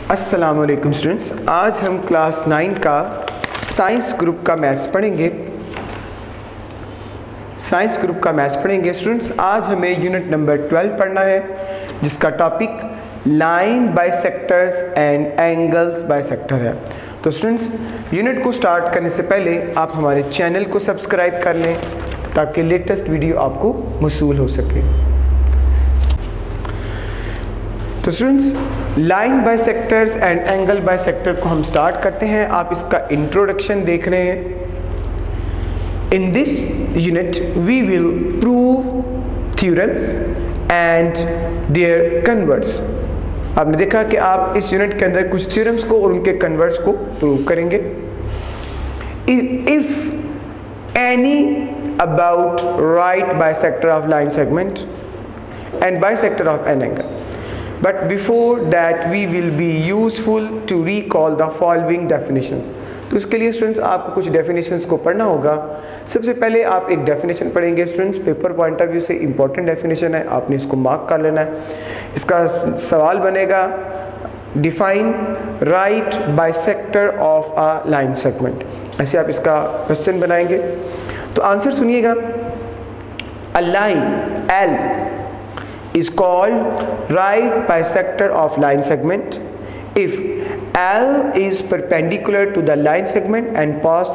अस्सलामुअलैकुम स्टूडेंट्स, आज हम क्लास 9 का साइंस ग्रुप का मैथ्स पढ़ेंगे। स्टूडेंट्स, आज हमें यूनिट नंबर 12 पढ़ना है, जिसका topic line bisectors and angles bisector है। तो स्टूडेंट्स, यूनिट को स्टार्ट करने से पहले आप हमारे चैनल को सब्सक्राइब कर लें ताकि लेटेस्ट वीडियो आपको मौसूल हो सके। तो students, line bisectors and angle bisector को हम स्टार्ट करते हैं। आप इसका इंट्रोडक्शन देख रहे हैं। In this unit we will prove theorems and their converses. आपने देखा कि आप इस यूनिट के अंदर कुछ थ्योरम्स को और उनके कन्वर्ट्स को प्रूव करेंगे। If any about right bisector of line segment and bisector of an angle, but before that we will be useful to recall the following definitions। तो इसके लिए स्टूडेंट्स आपको कुछ डेफिनेशंस को पढ़ना होगा। सबसे पहले आप एक डेफिनेशन पढ़ेंगे students, paper point of view से इंपॉर्टेंट डेफिनेशन है, आपने इसको मार्क कर लेना है। इसका सवाल बनेगा, define right bisector of a line segment. ऐसे आप इसका क्वेश्चन बनाएंगे। तो आंसर सुनिएगा, a line L is called right bisector of line segment if L is perpendicular to the line segment and pass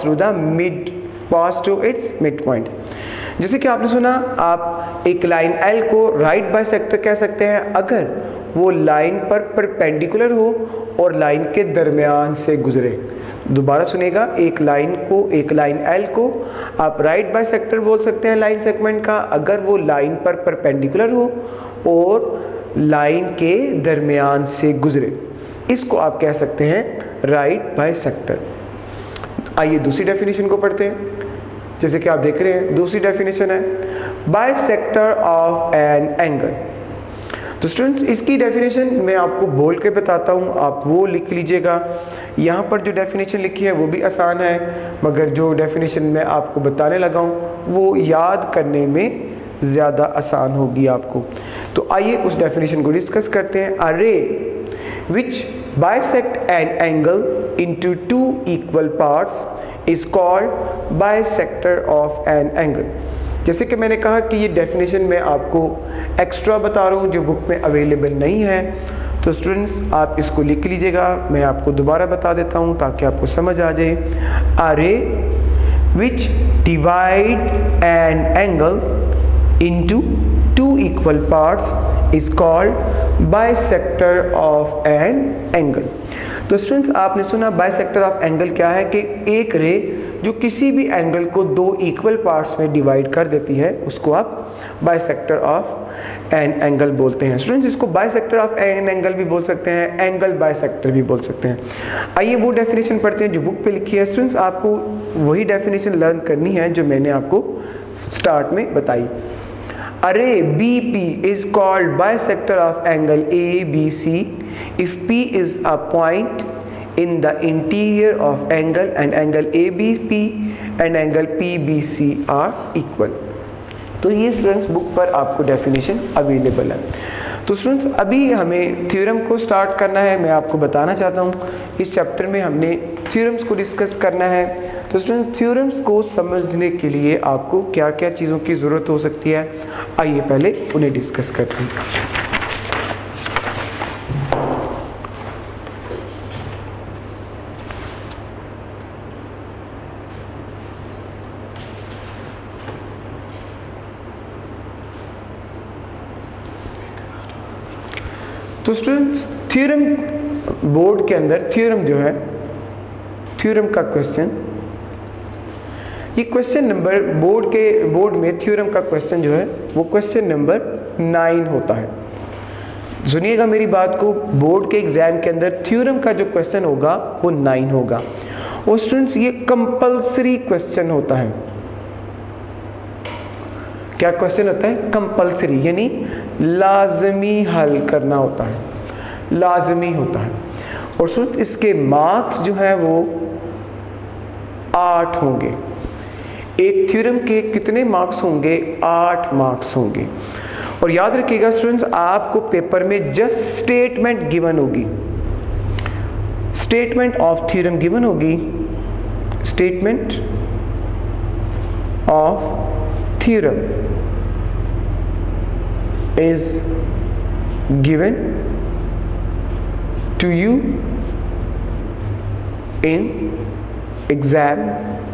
to its midpoint। जैसे कि आपने सुना, आप एक लाइन L को राइट बाइसेक्टर कह सकते हैं अगर वो लाइन पर परपेंडिकुलर हो और लाइन के दरमियान से गुजरे। दोबारा सुनेगा, एक लाइन L को आप राइट बाइसेक्टर बोल सकते हैं लाइन सेगमेंट का अगर वो लाइन पर परपेंडिकुलर हो और लाइन के दरमियान से गुजरे। इसको आप कह सकते हैं राइट बाइसेक्टर। आइए दूसरी डेफिनेशन को पढ़ते हैं। जैसे कि आप देख रहे हैं, दूसरी डेफिनेशन है बाइसेक्टर ऑफ एन एंगल। तो स्टूडेंट्स, इसकी डेफिनेशन मैं आपको बोल के बताता हूँ, आप वो लिख लीजिएगा। यहाँ पर जो डेफिनेशन लिखी है वो भी आसान है, मगर जो डेफिनेशन मैं आपको बताने लगा हूँ वो याद करने में ज़्यादा आसान होगी आपको। तो आइए उस डेफिनेशन को डिस्कस करते हैं। A ray which bisect an angle into two equal parts is called bisector of an angle. जैसे कि मैंने कहा कि ये डेफिनेशन मैं आपको एक्स्ट्रा बता रहा हूँ जो बुक में अवेलेबल नहीं है। तो स्टूडेंट्स, आप इसको लिख लीजिएगा, मैं आपको दोबारा बता देता हूँ ताकि आपको समझ आ जाए। A ray which divides an angle into two equal parts is called bisector of an angle। तो स्टूडेंट्स, आपने सुना बाइसेक्टर ऑफ एंगल क्या है कि एक रे जो किसी भी एंगल को दो इक्वल पार्ट्स में डिवाइड कर देती है उसको आप बाइसेक्टर ऑफ एन एंगल बोलते हैं। स्टूडेंट्स, इसको बाइसेक्टर ऑफ एन एंगल भी बोल सकते हैं, एंगल बाइसेक्टर भी बोल सकते हैं। आइए वो डेफिनेशन पढ़ते हैं जो बुक पे लिखी है। स्टूडेंट्स, आपको वही डेफिनेशन लर्न करनी है जो मैंने आपको स्टार्ट में बताई। A ray BP is called bisector of angle ABC if P is a point in the interior of angle and angle ABP and angle PBC are equal। तो ये स्टूडेंट्स बुक पर आपको डेफिनेशन अवेलेबल है। तो students, अभी हमें theorem को start करना है। मैं आपको बताना चाहता हूँ इस चैप्टर में हमने थ्योरम्स को डिस्कस करना है। तो स्टूडेंट्स, थ्योरम्स को समझने के लिए आपको क्या क्या चीज़ों की ज़रूरत हो सकती है, आइए पहले उन्हें डिस्कस करते हैं। तो स्टूडेंट्स, थ्योरम बोर्ड के अंदर थ्योरम जो है, थ्योरम का क्वेश्चन, ये क्वेश्चन नंबर बोर्ड में थ्योरम का क्वेश्चन जो है वो क्वेश्चन नंबर 9 होता है। सुनिएगा मेरी बात को, बोर्ड के एग्जाम के अंदर थ्योरम का जो क्वेश्चन होगा वो 9 होगा। और स्टूडेंट्स, ये कंपल्सरी क्वेश्चन होता है। क्या क्वेश्चन होता है? कंपल्सरी, यानी लाजमी हल करना होता है, लाजमी होता है। और स्टूडेंट, इसके मार्क्स जो हैं वो 8 होंगे। एक थ्योरम के कितने मार्क्स होंगे? 8 मार्क्स होंगे। और याद रखिएगा स्टूडेंट्स, आपको पेपर में जस्ट स्टेटमेंट गिवन होगी, स्टेटमेंट ऑफ थ्योरम गिवन होगी, statement of theorem is given to you in exam.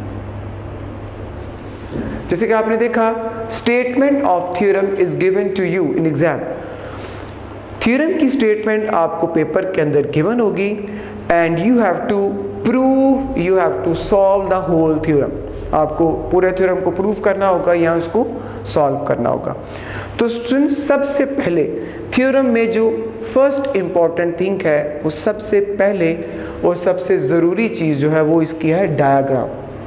जैसे कि आपने देखा statement of theorem is given to you in exam. Theorem की स्टेटमेंट आपको पेपर के अंदर गिवन होगी and you have to prove, you have to solve the whole theorem. आपको पूरे थ्योरम को प्रूव करना होगा या उसको सॉल्व करना होगा। तो स्टूडेंट सबसे पहले थ्योरम में जो फर्स्ट इंपॉर्टेंट थिंग है वो सबसे पहले और सबसे ज़रूरी चीज़ जो है वो इसकी है डायग्राम।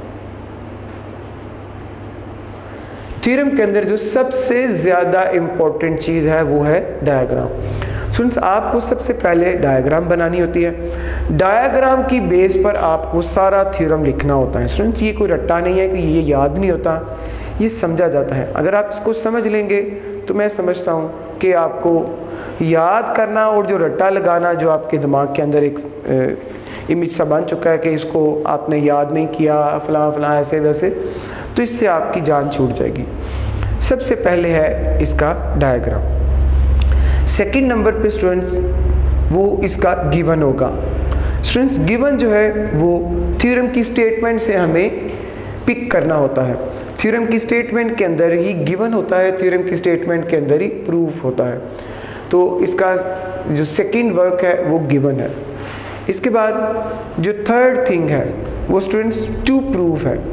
थ्योरम के अंदर जो सबसे ज़्यादा इम्पॉर्टेंट चीज़ है वो है डायग्राम। स्टूडेंट्स आपको सबसे पहले डायग्राम बनानी होती है। डायग्राम की बेस पर आपको सारा थ्योरम लिखना होता है। स्टूडेंट्स ये कोई रट्टा नहीं है कि ये याद नहीं होता, ये समझा जाता है। अगर आप इसको समझ लेंगे तो मैं समझता हूँ कि आपको याद करना और जो रट्टा लगाना जो आपके दिमाग के अंदर एक इमेज सा बन चुका है कि इसको आपने याद नहीं किया फलां फलां ऐसे वैसे, तो इससे आपकी जान छूट जाएगी। सबसे पहले है इसका डायग्राम। सेकंड नंबर पे स्टूडेंट्स वो इसका गिवन होगा। स्टूडेंट्स गिवन जो है वो थ्योरम की स्टेटमेंट से हमें पिक करना होता है। थ्योरम की स्टेटमेंट के अंदर ही गिवन होता है, थ्योरम की स्टेटमेंट के अंदर ही प्रूफ होता है। तो इसका जो सेकंड वर्क है वो गिवन है। इसके बाद जो थर्ड थिंग है वो स्टूडेंट्स टू प्रूफ है।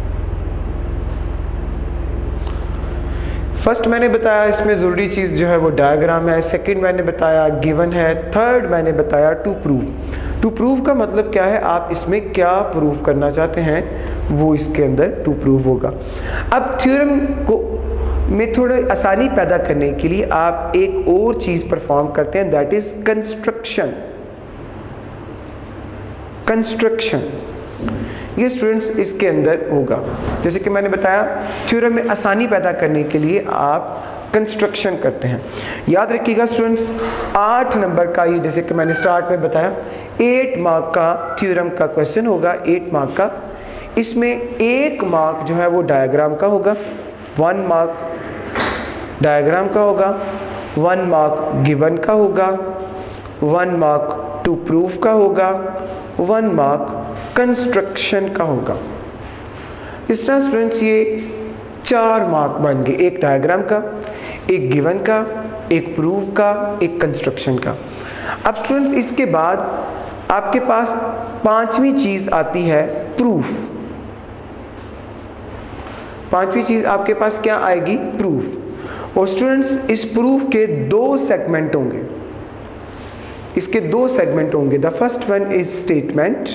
फर्स्ट मैंने बताया इसमें ज़रूरी चीज़ जो है वो डायग्राम है, सेकंड मैंने बताया गिवन है, थर्ड मैंने बताया टू प्रूफ। टू प्रूफ का मतलब क्या है, आप इसमें क्या प्रूफ करना चाहते हैं वो इसके अंदर टू प्रूफ होगा। अब थ्योरम को में थोड़ी आसानी पैदा करने के लिए आप एक और चीज़ परफॉर्म करते हैं, दैट इज़ कंस्ट्रक्शन। कंस्ट्रक्शन ये स्टूडेंट्स इसके अंदर होगा। जैसे कि मैंने बताया थ्योरम में आसानी पैदा करने के लिए आप कंस्ट्रक्शन करते हैं। याद रखिएगा स्टूडेंट्स 8 नंबर का ये, जैसे कि मैंने स्टार्ट में बताया 8 मार्क का थ्योरम का क्वेश्चन होगा, 8 मार्क का। इसमें 1 मार्क जो है वो डायग्राम का होगा, 1 मार्क डायग्राम का होगा, 1 मार्क गिवन का होगा, 1 मार्क टू प्रूफ का होगा, 1 मार्क कंस्ट्रक्शन का होगा। इस तरह स्टूडेंट्स ये 4 मार्क बन गए, एक डायग्राम का, एक गिवन का, एक प्रूफ का, एक कंस्ट्रक्शन का। अब स्टूडेंट्स इसके बाद आपके पास 5वीं चीज़ आती है प्रूफ। 5वीं चीज़ आपके पास क्या आएगी, प्रूफ। और स्टूडेंट्स इस प्रूफ के 2 सेगमेंट होंगे, इसके 2 सेगमेंट होंगे। The first one is statement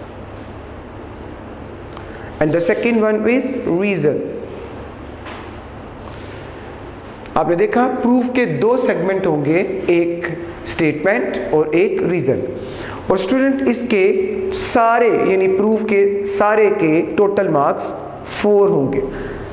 and the second one is reason. आपने देखा प्रूफ के 2 सेगमेंट होंगे, एक स्टेटमेंट और एक रीजन। और स्टूडेंट इसके सारे यानी प्रूफ के सारे के टोटल मार्क्स 4 होंगे,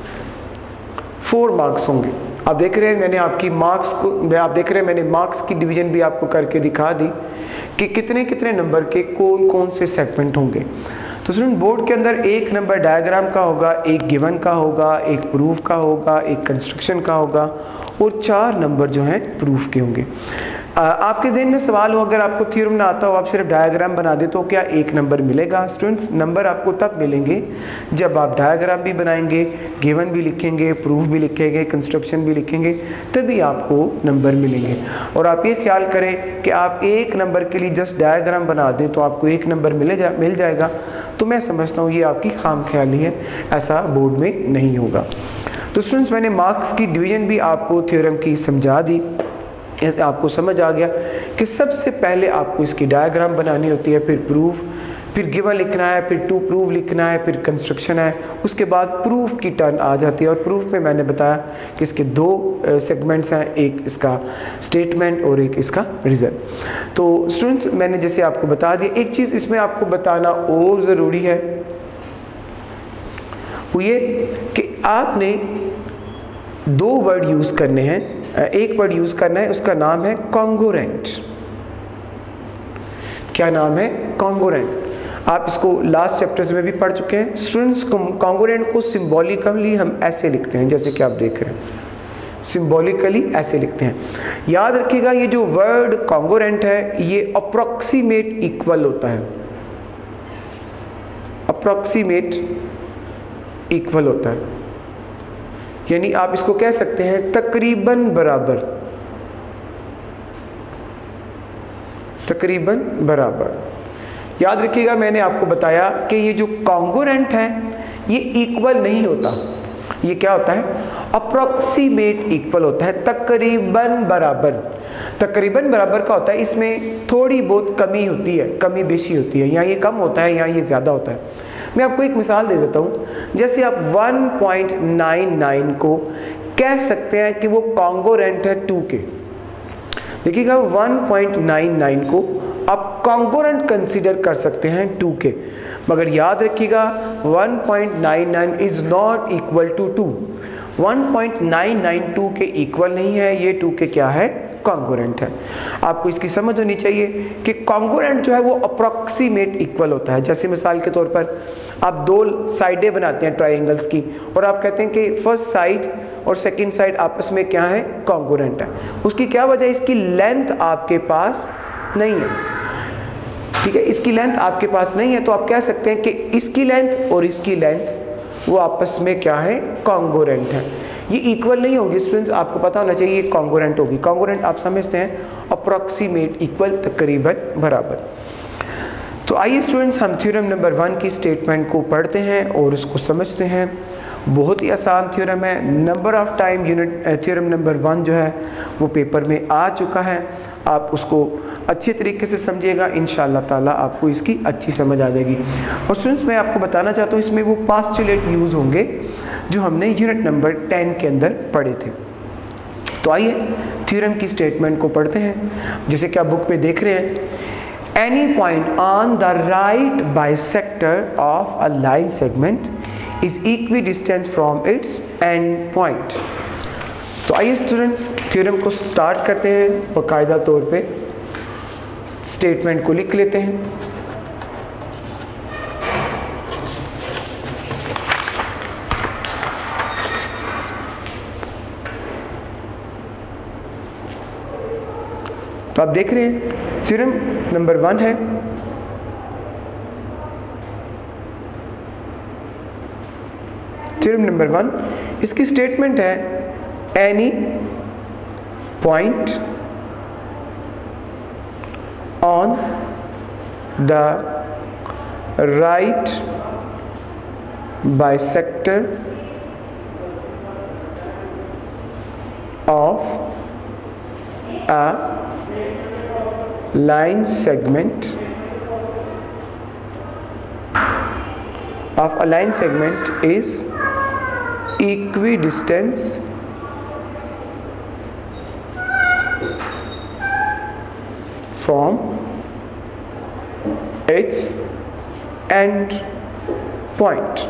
4 मार्क्स होंगे। आप देख रहे हैं मैंने आपकी मार्क्स को, आप देख रहे हैं मैंने मार्क्स की डिवीजन भी आपको करके दिखा दी कि कितने कितने नंबर के कौन कौन से सेगमेंट होंगे। तो स्टूडेंट बोर्ड के अंदर 1 नंबर डायग्राम का होगा, एक गिवन का होगा, एक प्रूफ का होगा, एक कंस्ट्रक्शन का होगा और 4 नंबर जो हैं प्रूफ के होंगे। आपके ज़हन में सवाल हो, अगर आपको थ्योरम ना आता हो आप सिर्फ डायग्राम बना दे तो क्या 1 नंबर मिलेगा? स्टूडेंट्स नंबर आपको तब मिलेंगे जब आप डायग्राम भी बनाएंगे, गिवन भी लिखेंगे, प्रूफ भी लिखेंगे, कंस्ट्रक्शन भी लिखेंगे, तभी आपको नंबर मिलेंगे। और आप ये ख्याल करें कि आप 1 नंबर के लिए जस्ट डायग्राम बना दें तो आपको 1 नंबर मिल जाएगा, तो मैं समझता हूँ ये आपकी खाम ख्याली है, ऐसा बोर्ड में नहीं होगा। तो स्टूडेंट्स मैंने मार्क्स की डिवीज़न भी आपको थ्योरम की समझा दी, आपको समझ आ गया कि सबसे पहले आपको इसकी डायग्राम बनानी होती है, फिर प्रूफ, फिर गिवन लिखना है, फिर टू प्रूफ लिखना है, फिर कंस्ट्रक्शन है, उसके बाद प्रूफ की टर्न आ जाती है। और प्रूफ में मैंने बताया कि इसके 2 सेगमेंट्स हैं, एक इसका स्टेटमेंट और एक इसका रीज़न। तो स्टूडेंट्स मैंने जैसे आपको बता दिया, एक चीज़ इसमें आपको बताना और ज़रूरी है वो ये कि आपने 2 वर्ड यूज़ करने हैं, एक वर्ड यूज़ करना है, उसका नाम है कॉन्ग्रुएंट। क्या नाम है? कॉन्ग्रुएंट। आप इसको लास्ट चैप्टर्स में भी पढ़ चुके हैं। स्टूडेंट्स, कॉन्ग्रुएंट को सिंबॉलिकली हम ऐसे लिखते हैं, जैसे कि आप देख रहे हैं, सिंबॉलिकली ऐसे लिखते हैं। याद रखिएगा ये जो वर्ड कॉन्ग्रुएंट है ये अप्रोक्सीमेट इक्वल होता है, अप्रोक्सीमेट इक्वल होता है, यानी आप इसको कह सकते हैं तकरीबन बराबर, तकरीबन बराबर। याद रखिएगा मैंने आपको बताया कि ये जो कॉन्ग्रुएंट है ये इक्वल नहीं होता, ये क्या होता है? अप्रोक्सीमेट इक्वल होता है, तकरीबन बराबर। तकरीबन बराबर का होता है इसमें थोड़ी बहुत कमी होती है, कमी बेशी होती है, यहाँ ये कम होता है, यहाँ ये ज़्यादा होता है। मैं आपको एक मिसाल दे देता हूँ, जैसे आप 1.99 को कह सकते हैं कि वो कॉन्ग्रुएंट है 2 के। देखिएगा 1.99 को आप कॉन्ग्रुएंट कंसीडर कर सकते हैं 2 के, मगर याद रखिएगा 1.99 इज नॉट इक्वल टू 2। 1.992 के इक्वल नहीं है, ये 2 के क्या है? कॉन्ग्रुएंट है। आपको इसकी समझ होनी चाहिए कि कॉन्ग्रुएंट जो है वो अप्रोक्सीमेट इक्वल होता है। जैसे मिसाल के तौर पर आप 2 साइडें बनाते हैं ट्रायंगल्स की, और आप कहते हैं कि फर्स्ट साइड और सेकंड साइड आपस में क्या है? कॉन्ग्रुएंट है। उसकी क्या वजह? इसकी लेंथ आपके पास नहीं है, ठीक है, इसकी लेंथ आपके पास नहीं है, तो आप कह सकते हैं कि इसकी लेंथ और इसकी लेंथ वो आपस में क्या है? कॉन्ग्रुएंट है। ये इक्वल नहीं होगी स्टूडेंट्स, आपको पता होना चाहिए ये कॉन्ग्रुएंट होगी। कॉन्ग्रुएंट आप समझते हैं अप्रोक्सीमेट इक्वल, तकरीबन बराबर। तो आइए स्टूडेंट्स हम थ्योरम नंबर 1 की स्टेटमेंट को पढ़ते हैं और उसको समझते हैं। बहुत ही आसान थ्योरम है, number of time unit theorem number 1 जो है वो पेपर में आ चुका है। आप उसको अच्छे तरीके से समझिएगा, इंशाअल्लाह ताला आपको इसकी अच्छी समझ आ जाएगी। और स्टूडेंट्स मैं आपको बताना चाहता हूँ इसमें वो पास्टुलेट यूज़ होंगे जो हमने यूनिट नंबर 10 के अंदर पढ़े थे। तो आइए थ्योरम की स्टेटमेंट को पढ़ते हैं। जैसे कि आप बुक में देख रहे हैं, any point on the right bisector of a line segment is equidistant from its end point. तो आइए स्टूडेंट्स थ्योरम को स्टार्ट करते हैं, बाकायदा तौर पे स्टेटमेंट को लिख लेते हैं। तो आप देख रहे हैं थ्योरम नंबर 1 है, थ्योरम नंबर 1 इसकी स्टेटमेंट है any point on the right bisector of a line segment is equidistant from its end point।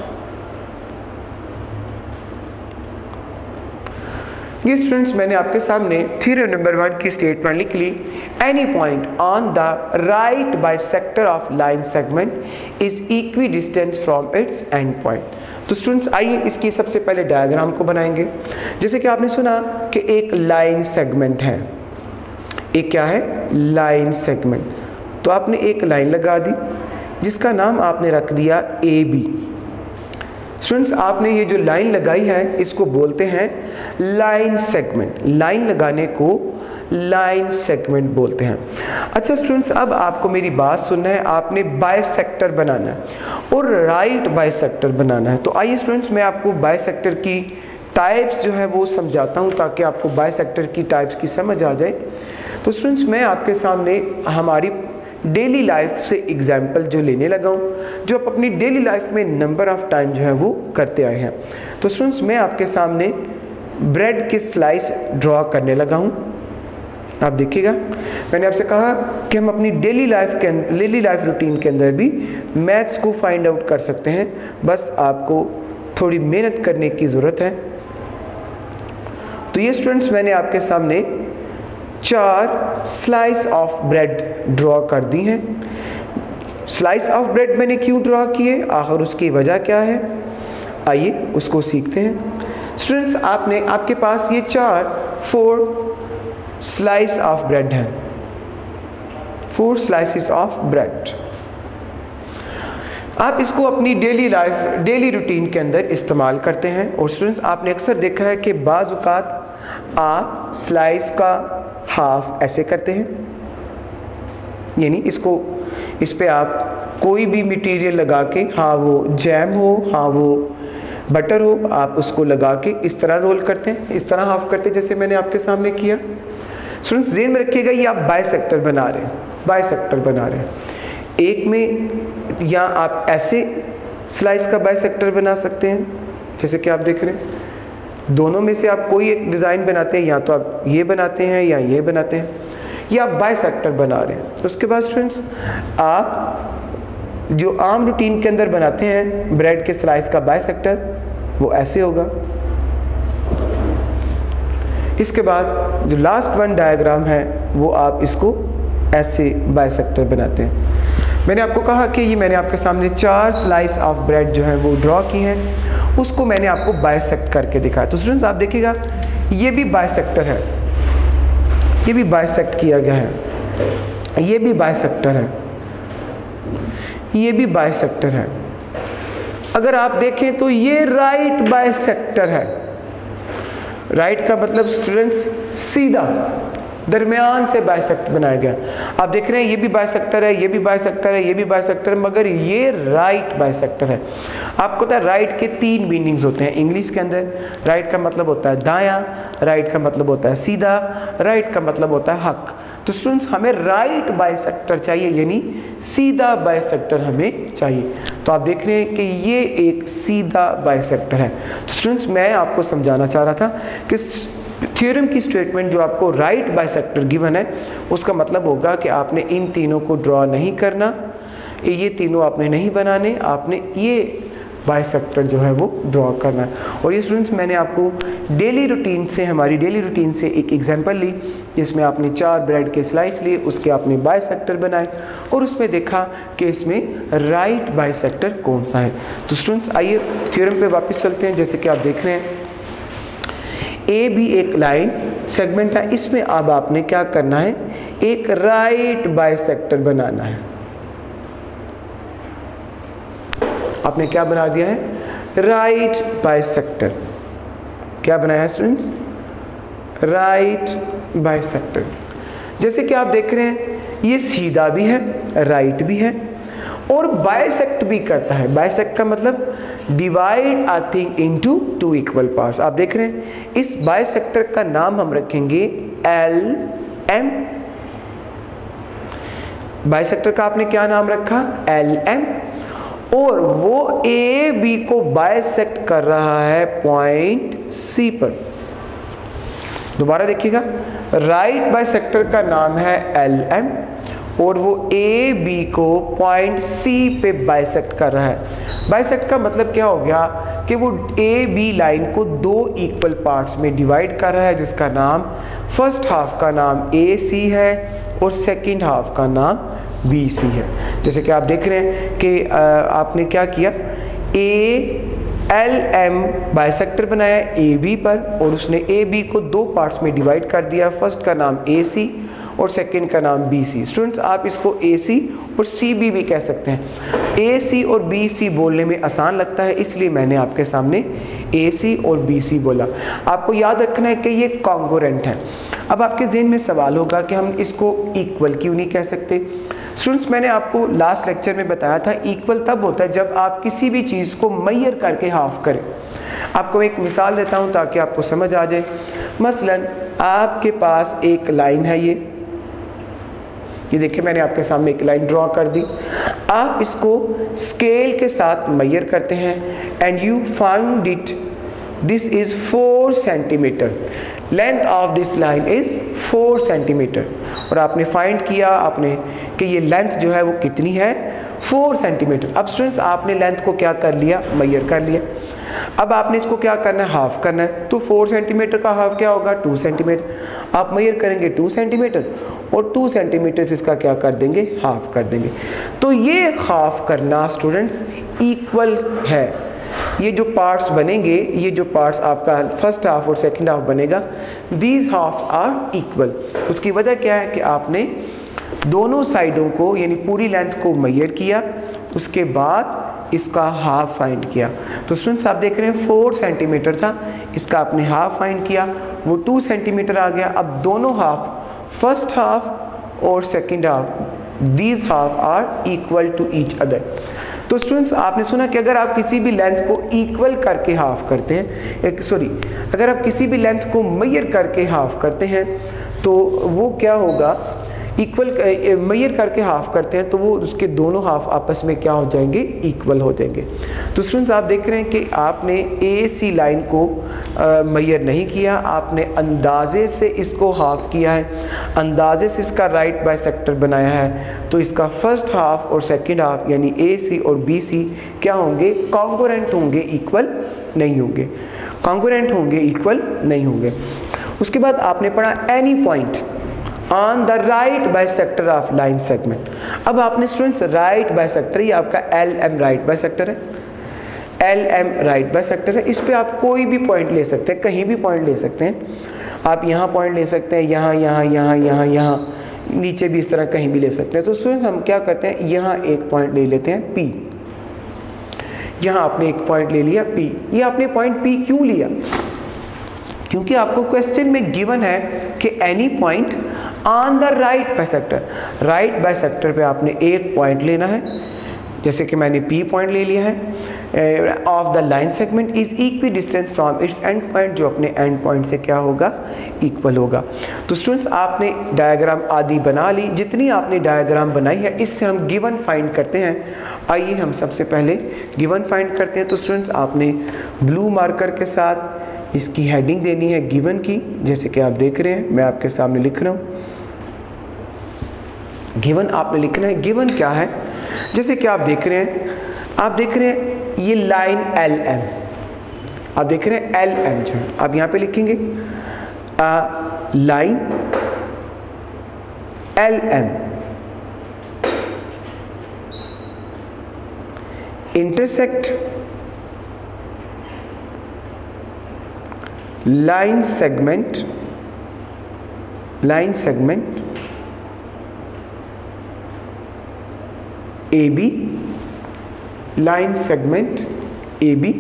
ये स्टूडेंट्स मैंने आपके सामने थ्योरम नंबर 1 की स्टेटमेंट लिख ली। Any point on the right bisector of line segment is equidistant from its end point. तो students आइए इसकी सबसे पहले डायग्राम को बनाएंगे। जैसे कि आपने सुना कि एक लाइन सेगमेंट है, एक क्या है? Line segment. तो आपने एक लाइन लगा दी जिसका नाम आपने रख दिया AB। स्टूडेंट्स आपने ये जो लाइन लगाई है इसको बोलते हैं लाइन सेगमेंट। लाइन लगाने को लाइन सेगमेंट बोलते हैं। अच्छा स्टूडेंट्स, अब आपको मेरी बात सुनना है, आपने बाइसेक्टर बनाना है और राइट बाइसेक्टर बनाना है। तो आइए स्टूडेंट्स मैं आपको बाइसेक्टर की टाइप्स जो है वो समझाता हूँ ताकि आपको बाइसेक्टर की टाइप्स की समझ आ जाए। तो स्टूडेंट्स मैं आपके सामने हमारी डेली लाइफ से एग्जाम्पल जो लेने लगा हूँ, जो आप अपनी डेली लाइफ में नंबर ऑफ टाइम जो है वो करते आए हैं। तो स्टूडेंट्स मैं आपके सामने ब्रेड के स्लाइस ड्रॉ करने लगा हूँ। आप देखिएगा मैंने आपसे कहा कि हम अपनी डेली लाइफ रूटीन के अंदर भी मैथ्स को फाइंड आउट कर सकते हैं, बस आपको थोड़ी मेहनत करने की ज़रूरत है। तो ये स्टूडेंट्स मैंने आपके सामने 4 स्लाइस ऑफ ब्रेड ड्रॉ कर दी हैं। स्लाइस ऑफ ब्रेड मैंने क्यों ड्रॉ किए, आखिर उसकी वजह क्या है, आइए उसको सीखते हैं। स्टूडेंट्स, आपके पास ये 4 स्लाइस ऑफ ब्रेड हैं, 4 स्लाइसेस ऑफ ब्रेड। आप इसको अपनी डेली रूटीन के अंदर इस्तेमाल करते हैं। और स्टूडेंट्स, आपने अक्सर देखा है कि बाज़ औक़ात आप स्लाइस का हाफ ऐसे करते हैं, यानी इस पे आप कोई भी मटेरियल लगा के, हाँ वो जैम हो, हाँ वो बटर हो, आप उसको लगा के इस तरह रोल करते हैं, इस तरह हाफ करते हैं जैसे मैंने आपके सामने किया। स्टूडेंट्स, ज़हन में रखिएगा ये आप बाइसेक्टर बना रहे हैं। एक में या आप ऐसे स्लाइस का बाइसेक्टर बना सकते हैं जैसे कि आप देख रहे हैं। दोनों में से आप कोई एक डिज़ाइन बनाते हैं, या तो आप ये बनाते हैं या ये बनाते हैं, या आप बाइसेक्टर बना रहे हैं। उसके बाद स्टूडेंट्स, आप जो आम रूटीन के अंदर बनाते हैं ब्रेड के स्लाइस का बाइसेक्टर, वो ऐसे होगा। इसके बाद जो लास्ट वन डायग्राम है वो आप इसको ऐसे बाइसेक्टर बनाते हैं। मैंने आपको कहा कि ये मैंने आपके सामने 4 स्लाइस ऑफ ब्रेड जो है वो ड्रॉ की हैं, उसको मैंने आपको बाइसेक्ट करके दिखाया। तो स्टूडेंट्स, आप देखिएगा ये भी बाइसेक्टर है, ये भी बाइसेक्ट किया गया है, ये भी बाइसेक्टर है, ये भी बाइसेक्टर है। अगर आप देखें तो ये राइट बाइसेक्टर है। राइट का मतलब स्टूडेंट्स सीधा दरमियान से बाइसेक्ट बनाया गया। आप देख रहे हैं ये भी बाइसेक्टर है, ये भी बाइसेक्टर है, ये भी बाइसेक्टर है, मगर ये राइट बाइसेक्टर है। आपको पता है राइट के 3 मीनिंग्स होते हैं इंग्लिश के अंदर। राइट का मतलब होता है दायां, राइट का मतलब होता है सीधा, राइट का मतलब होता है हक। तो स्टूडेंट्स, हमें राइट बाइसेक्टर चाहिए, यानी सीधा बाइसेक्टर हमें चाहिए। तो आप देख रहे हैं कि ये एक सीधा बाइसेक्टर है। तो स्टूडेंट्स, मैं आपको समझाना चाह रहा था कि थ्योरम की स्टेटमेंट जो आपको राइट बाइसेक्टर गिवन है, उसका मतलब होगा कि आपने इन तीनों को ड्रॉ नहीं करना, ये तीनों आपने नहीं बनाने, आपने ये बाइसेक्टर जो है वो ड्रॉ करना है। और ये स्टूडेंट्स, मैंने आपको हमारी डेली रूटीन से एक एग्जांपल ली जिसमें आपने 4 ब्रेड के स्लाइस लिए, उसके आपने बाइसेक्टर बनाए और उसमें देखा कि इसमें राइट बाइसेक्टर कौन सा है। तो स्टूडेंट्स, आइए थ्योरम पे वापस चलते हैं। जैसे कि आप देख रहे हैं ए भी एक लाइन सेगमेंट है, इसमें अब आपने क्या करना है, एक राइट बाइसेक्टर बनाना है। आपने क्या बना दिया है, राइट बाइसेक्टर। क्या बनाया है स्टूडेंट्स, राइट बाइसेक्टर। जैसे कि आप देख रहे हैं ये सीधा भी है, राइट भी है और बाइसेक्ट भी करता है। बाइसेक्ट का मतलब divide a thing into 2 equal parts. आप देख रहे हैं इस बाइसेक्टर का नाम हम रखेंगे LM। बाइसेक्टर का आपने क्या नाम रखा, LM। और वो AB को बाइसेक्ट कर रहा है पॉइंट C पर। दोबारा देखिएगा, राइट बाइसेक्टर का नाम है LM और वो AB को पॉइंट C पे बाइसेक्ट कर रहा है। बाइसेक्ट का मतलब क्या हो गया कि वो AB लाइन को 2 इक्वल पार्ट्स में डिवाइड कर रहा है, जिसका नाम फर्स्ट हाफ का नाम AC है और सेकंड हाफ का नाम BC है। जैसे कि आप देख रहे हैं कि आपने क्या किया, LM बाइसेक्टर बनाया AB पर और उसने AB को 2 पार्ट्स में डिवाइड कर दिया। फर्स्ट का नाम AC और सेकंड का नाम BC। स्टूडेंट्स, आप इसको AC और CB भी कह सकते हैं। AC और BC बोलने में आसान लगता है, इसलिए मैंने आपके सामने AC और BC बोला। आपको याद रखना है कि ये कॉन्ग्रुएंट है। अब आपके ज़हन में सवाल होगा कि हम इसको इक्वल क्यों नहीं कह सकते। स्टूडेंट्स, मैंने आपको लास्ट लेक्चर में बताया था इक्वल तब होता है जब आप किसी भी चीज़ को मैयर करके हाफ करें। आपको एक मिसाल देता हूँ ताकि आपको समझ आ जाए। मसलन आपके पास एक लाइन है, ये देखिए मैंने आपके सामने एक लाइन ड्रॉ कर दी। आप इसको स्केल के साथ मैयर करते हैं and you found it, this is 4 centimetre. Length of this line is 4 centimetre, और आपने फाइंड किया आपने कि ये लेंथ जो है वो कितनी है, 4 सेंटीमीटर। अब स्टूडेंट्स आपने लेंथ को क्या कर लिया, मेजर कर लिया। अब आपने इसको क्या करना है, हाफ करना है। तो 4 सेंटीमीटर का हाफ क्या होगा, 2 सेंटीमीटर। आप मेजर करेंगे 2 सेंटीमीटर और 2 सेंटीमीटर से इसका क्या कर देंगे, हाफ कर देंगे। तो ये हाफ करना स्टूडेंट्स इक्वल है। ये जो पार्ट्स बनेंगे, ये जो पार्ट्स आपका फर्स्ट हाफ और सेकंड हाफ बनेगा, दीज हाफ्स आर इक्वल। उसकी वजह क्या है कि आपने दोनों साइडों को यानी पूरी लेंथ को मेजर किया, उसके बाद इसका हाफ फाइंड किया। तो स्टूडेंट्स आप देख रहे हैं 4 सेंटीमीटर था, इसका आपने हाफ फाइंड किया, वो 2 सेंटीमीटर आ गया। अब दोनों हाफ, फर्स्ट हाफ और second half, these half are equal to each other. तो स्टूडेंट्स आपने सुना कि अगर आप किसी भी लेंथ को इक्वल करके हाफ करते हैं, अगर आप किसी भी लेंथ को मेजर करके हाफ करते हैं तो वो क्या होगा, इक्वल मेजर करके हाफ करते हैं तो वो उसके दोनों हाफ आपस में क्या हो जाएंगे, इक्वल हो जाएंगे। तो स्टूडेंट्स आप देख रहे हैं कि आपने ए सी लाइन को मेजर नहीं किया, आपने अंदाजे से इसको हाफ किया है, अंदाजे से इसका राइट बाइसेक्टर बनाया है। तो इसका फर्स्ट हाफ और सेकंड हाफ यानी ए सी और बी सी क्या होंगे, कॉन्ग्रुएंट होंगे, इक्वल नहीं होंगे, कॉन्ग्रुएंट होंगे, इक्वल नहीं होंगे। उसके बाद आपने पढ़ा any point on the right bisector of line segment. अब आपने स्टूडेंट्स राइट बाइसेक्टर, ये आपका एल एम राइट बाइसेक्टर है, एल एम राइट बाइसेक्टर है, इस पे आप कोई भी पॉइंट ले सकते हैं, कहीं भी पॉइंट ले सकते हैं। आप यहाँ पॉइंट ले सकते हैं, यहाँ यहाँ यहाँ यहाँ यहाँ, नीचे भी इस तरह कहीं भी ले सकते हैं। तो स्टूडेंट्स हम क्या करते हैं, यहाँ एक पॉइंट ले लेते हैं P, यहाँ आपने एक पॉइंट ले लिया P। ये आपने पॉइंट P क्यों लिया, क्योंकि आपको क्वेश्चन में गिवन है कि any point on the right bisector, right bisector पे आपने एक पॉइंट लेना है, जैसे कि मैंने P पॉइंट ले लिया है, of the line segment is equidistance from its end point, जो अपने एंड पॉइंट से क्या होगा, इक्वल होगा। तो स्टूडेंट्स आपने डायग्राम आदि बना ली, जितनी आपने डायग्राम बनाई है इससे हम गिवन फाइंड करते हैं। आइए हम सबसे पहले गिवन फाइंड करते हैं। तो स्टूडेंट्स आपने ब्लू मार्कर के साथ इसकी हेडिंग देनी है गिवन की, जैसे कि आप देख रहे हैं मैं आपके सामने लिख रहा हूँ। गिवन आपने लिखना है, गिवन क्या है, जैसे कि आप देख रहे हैं, आप देख रहे हैं ये लाइन एल एम, आप देख रहे हैं एल एम जो है, आप यहाँ पे लिखेंगे line L M intersect line segment AB, line segment AB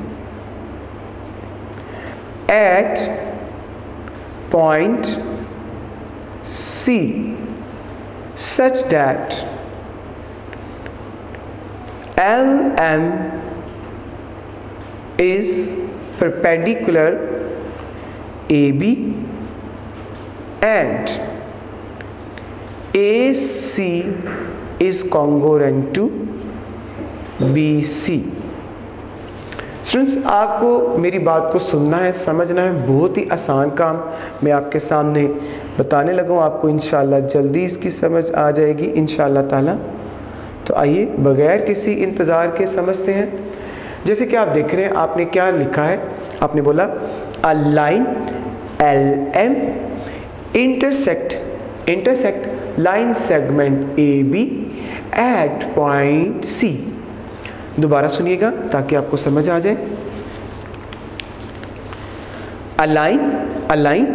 at point C such that LM is perpendicular AB and AC is congruent to BC। Students आपको मेरी बात को सुनना है, समझना है, बहुत ही आसान काम मैं आपके सामने बताने लगा हूँ, आपको इंशाल्लाह जल्दी इसकी समझ आ जाएगी इंशाल्लाह ताला। तो आइए बगैर किसी इंतज़ार के समझते हैं। जैसे कि आप देख रहे हैं, आपने क्या लिखा है, आपने बोला a line LM intersect line segment AB at point C। दोबारा सुनिएगा ताकि आपको समझ आ जाए। A line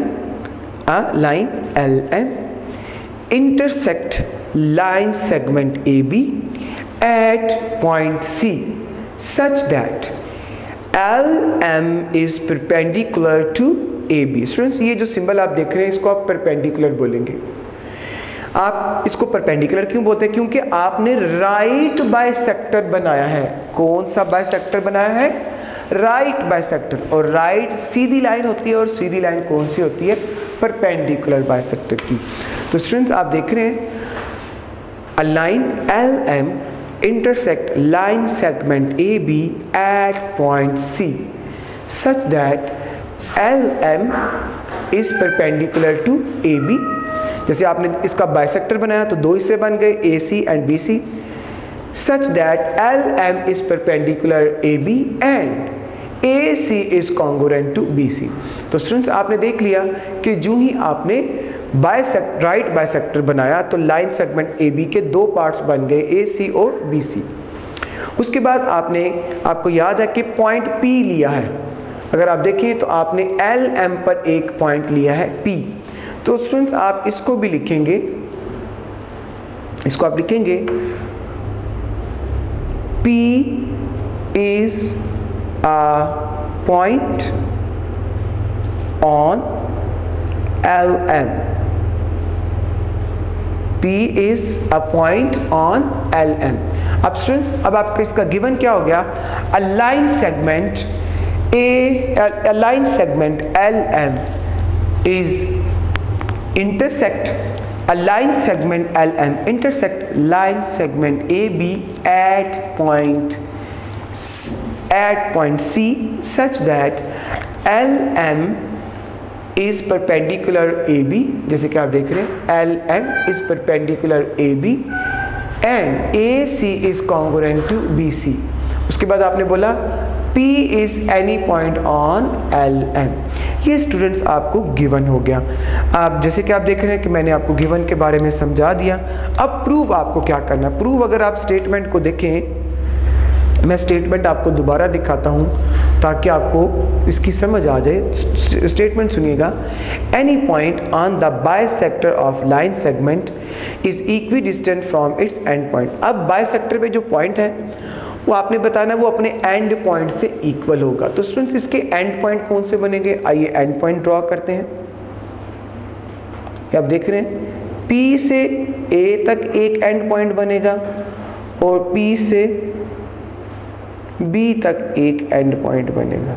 LM intersect line segment AB at point C such that LM is perpendicular to AB। Students ये जो सिंबल आप देख रहे हैं इसको आप परपेंडिकुलर बोलेंगे। आप इसको परपेंडिकुलर क्यों बोलते हैं, क्योंकि आपने राइट बाइसेक्टर बनाया है। कौन सा बाइसेक्टर बनाया है, राइट बाइसेक्टर। और राइट सीधी लाइन होती है, और सीधी लाइन कौन सी होती है, परपेंडिकुलर बाइसेक्टर की। तो स्टूडेंट्स आप देख रहे हैं a line LM intersect line segment AB at point C such that LM is perpendicular to A B. जैसे आपने इसका बाइसेक्टर बनाया तो दो हिस्से बन गए A C and B C, such that L M is perpendicular A B and A C is congruent to B C. तो स्टूडेंट्स आपने देख लिया कि जो ही आपने राइट बाइसेक्टर बनाया तो लाइन सेगमेंट ए बी के दो पार्ट्स बन गए ए सी और बी सी। उसके बाद आपको याद है कि पॉइंट पी लिया है। अगर आप देखें तो आपने एल एम पर एक पॉइंट लिया है पी। तो स्टूडेंट्स आप इसको भी लिखेंगे, इसको आप लिखेंगे P is a point on LM. P is a point on LM. अब स्टूडेंट्स अब आपका इसका गिवन क्या हो गया? A line segment a line segment LM is intersect a line segment LM intersect line segment AB at point C such that LM is perpendicular AB, जैसे कि आप देख रहे हैं LM is perpendicular AB and AC is congruent to BC। उसके बाद आपने बोला P is any point on LM। ये स्टूडेंट्स आपको गिवन हो गया। आप जैसे कि आप देख रहे हैं कि मैंने आपको गिवन के बारे में समझा दिया। अब प्रूव आपको क्या करना। प्रूव अगर आप स्टेटमेंट को देखें, मैं स्टेटमेंट आपको दोबारा दिखाता हूँ ताकि आपको इसकी समझ आ जाए। स्टेटमेंट सुनिएगा, any point on the bisector of line segment is equidistant from its end point. अब बाइसेक्टर पे जो पॉइंट है वो आपने बताना वो अपने एंड पॉइंट से इक्वल होगा। तो स्टूडेंट्स इसके एंड पॉइंट कौन से बनेंगे? आइए एंड पॉइंट ड्रॉ करते हैं। आप देख रहे हैं P से A तक एक एंड पॉइंट बनेगा और P से B तक एक एंड पॉइंट बनेगा।